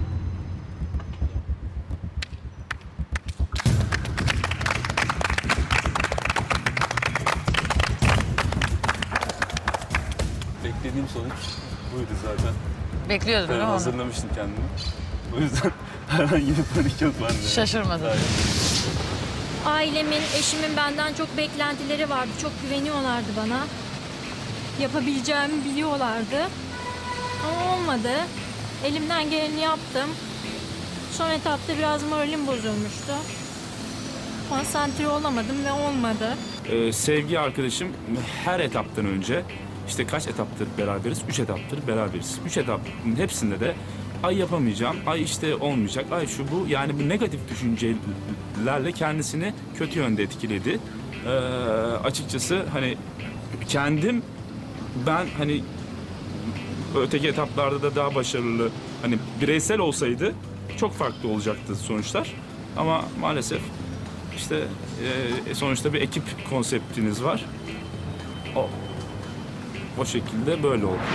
Beklediğim sonuç buydu zaten. Bekliyordum değil mi onu? Hazırlamıştım kendimi. O yüzden herhangi bir panik yok bende. Şaşırmadım. Ailemin, eşimin benden çok beklentileri vardı. Çok güveniyorlardı bana. Yapabileceğimi biliyorlardı. Ama olmadı. Elimden geleni yaptım. Son etapta biraz moralim bozulmuştu. Konsantre olamadım ve olmadı. Ee, sevgi arkadaşım her etaptan önce işte kaç etaptır beraberiz? Üç etaptır beraberiz. Üç etapın hepsinde de ay yapamayacağım, ay işte olmayacak, ay şu bu. Yani bu negatif düşüncelerle kendisini kötü yönde etkiledi. Ee, açıkçası hani kendim ben hani öteki etaplarda da daha başarılı hani bireysel olsaydı çok farklı olacaktı sonuçlar. Ama maalesef işte e, sonuçta bir ekip konseptiniz var. O, o şekilde böyle oldu.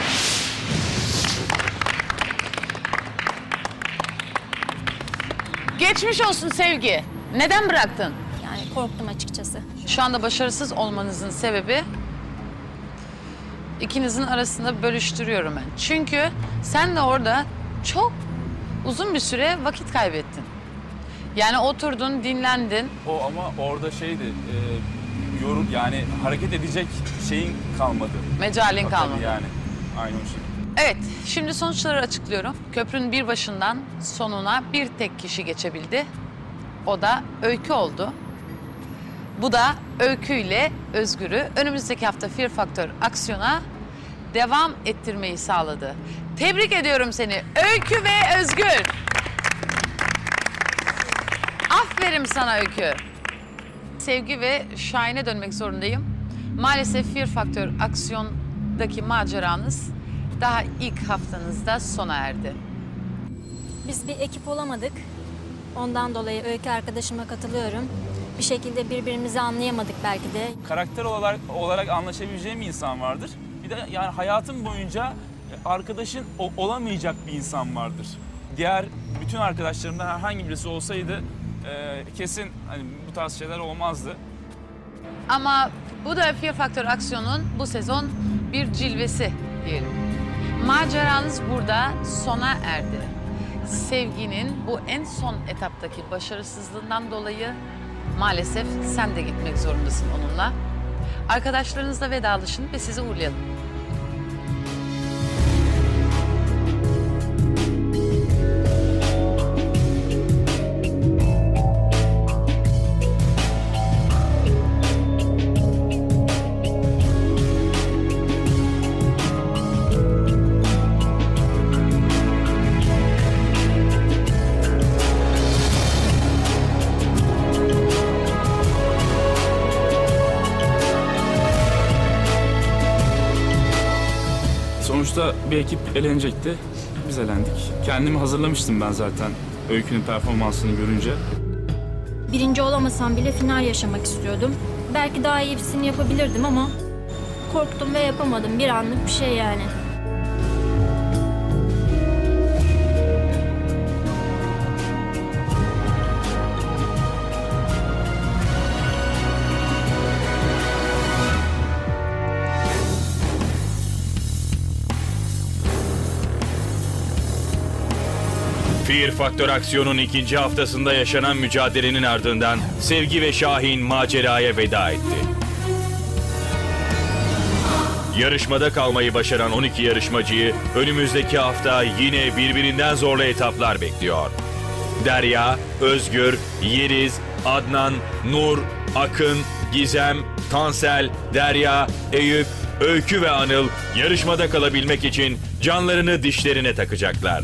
Geçmiş olsun Sevgi. Neden bıraktın? Yani korktum açıkçası. Şu anda başarısız olmanızın sebebi ikinizin arasında bölüştürüyorum ben. Çünkü sen de orada çok uzun bir süre vakit kaybettin. Yani oturdun, dinlendin. O ama orada şeydi, e, yorum yani hareket edecek şeyin kalmadı. Mecalin Tabii kalmadı. Yani aynı o şey. Evet, şimdi sonuçları açıklıyorum. Köprünün bir başından sonuna bir tek kişi geçebildi. O da Öykü oldu. Bu da Öykü ile Özgür'ü önümüzdeki hafta Fear Factor aksiyona devam ettirmeyi sağladı. Tebrik ediyorum seni Öykü ve Özgür. Aferin sana Öykü. Sevgi ve Şahin'e dönmek zorundayım. Maalesef Fear Factor aksiyondaki maceranız daha ilk haftanızda sona erdi. Biz bir ekip olamadık. Ondan dolayı Öykü arkadaşıma katılıyorum. Bir şekilde birbirimizi anlayamadık belki de. Karakter olarak, olarak anlaşabileceğim bir insan vardır. Bir de yani hayatım boyunca arkadaşın o, olamayacak bir insan vardır. Diğer bütün arkadaşlarımdan herhangi birisi olsaydı e, kesin hani bu tarz şeyler olmazdı. Ama bu da Fear Factor aksiyonun bu sezon bir cilvesi diyelim. Maceranız burada sona erdi. Sevginin bu en son etaptaki başarısızlığından dolayı maalesef sen de gitmek zorundasın onunla. Arkadaşlarınızla vedalaşın ve sizi uğurlayalım. Sonuçta bir ekip elenecekti. Biz elendik. Kendimi hazırlamıştım ben zaten Öykü'nün performansını görünce. Birinci olamasam bile final yaşamak istiyordum. Belki daha iyisini yapabilirdim ama korktum ve yapamadım. Bir anlık bir şey yani. Fear Factor aksiyonun ikinci haftasında yaşanan mücadelenin ardından Sevgi ve Şahin maceraya veda etti. Yarışmada kalmayı başaran on iki yarışmacıyı önümüzdeki hafta yine birbirinden zorlu etaplar bekliyor. Derya, Özgür, Yeliz, Adnan, Nur, Akın, Gizem, Tansel, Derya, Eyüp, Öykü ve Anıl yarışmada kalabilmek için canlarını dişlerine takacaklar.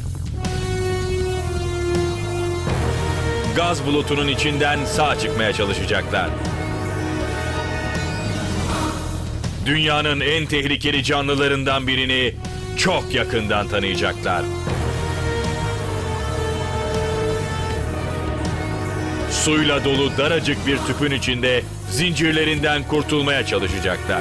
Gaz bulutunun içinden sağ çıkmaya çalışacaklar. Dünyanın en tehlikeli canlılarından birini çok yakından tanıyacaklar. Suyla dolu daracık bir tüpün içinde zincirlerinden kurtulmaya çalışacaklar.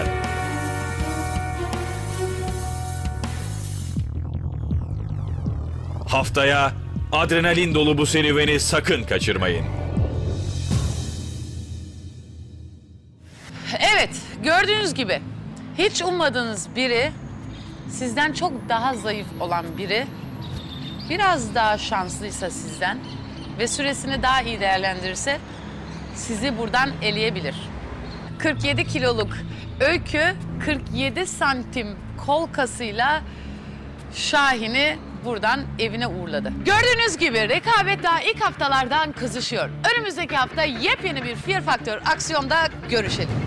Haftaya adrenalin dolu bu serüveni sakın kaçırmayın. Evet, gördüğünüz gibi hiç ummadığınız biri, sizden çok daha zayıf olan biri, biraz daha şanslıysa sizden ve süresini daha iyi değerlendirirse sizi buradan eleyebilir. kırk yedi kiloluk Öykü kırk yedi santim kol kasıyla Şahin'i buradan evine uğurladı. Gördüğünüz gibi rekabet daha ilk haftalardan kızışıyor. Önümüzdeki hafta yepyeni bir Fear Factor aksiyonda görüşelim.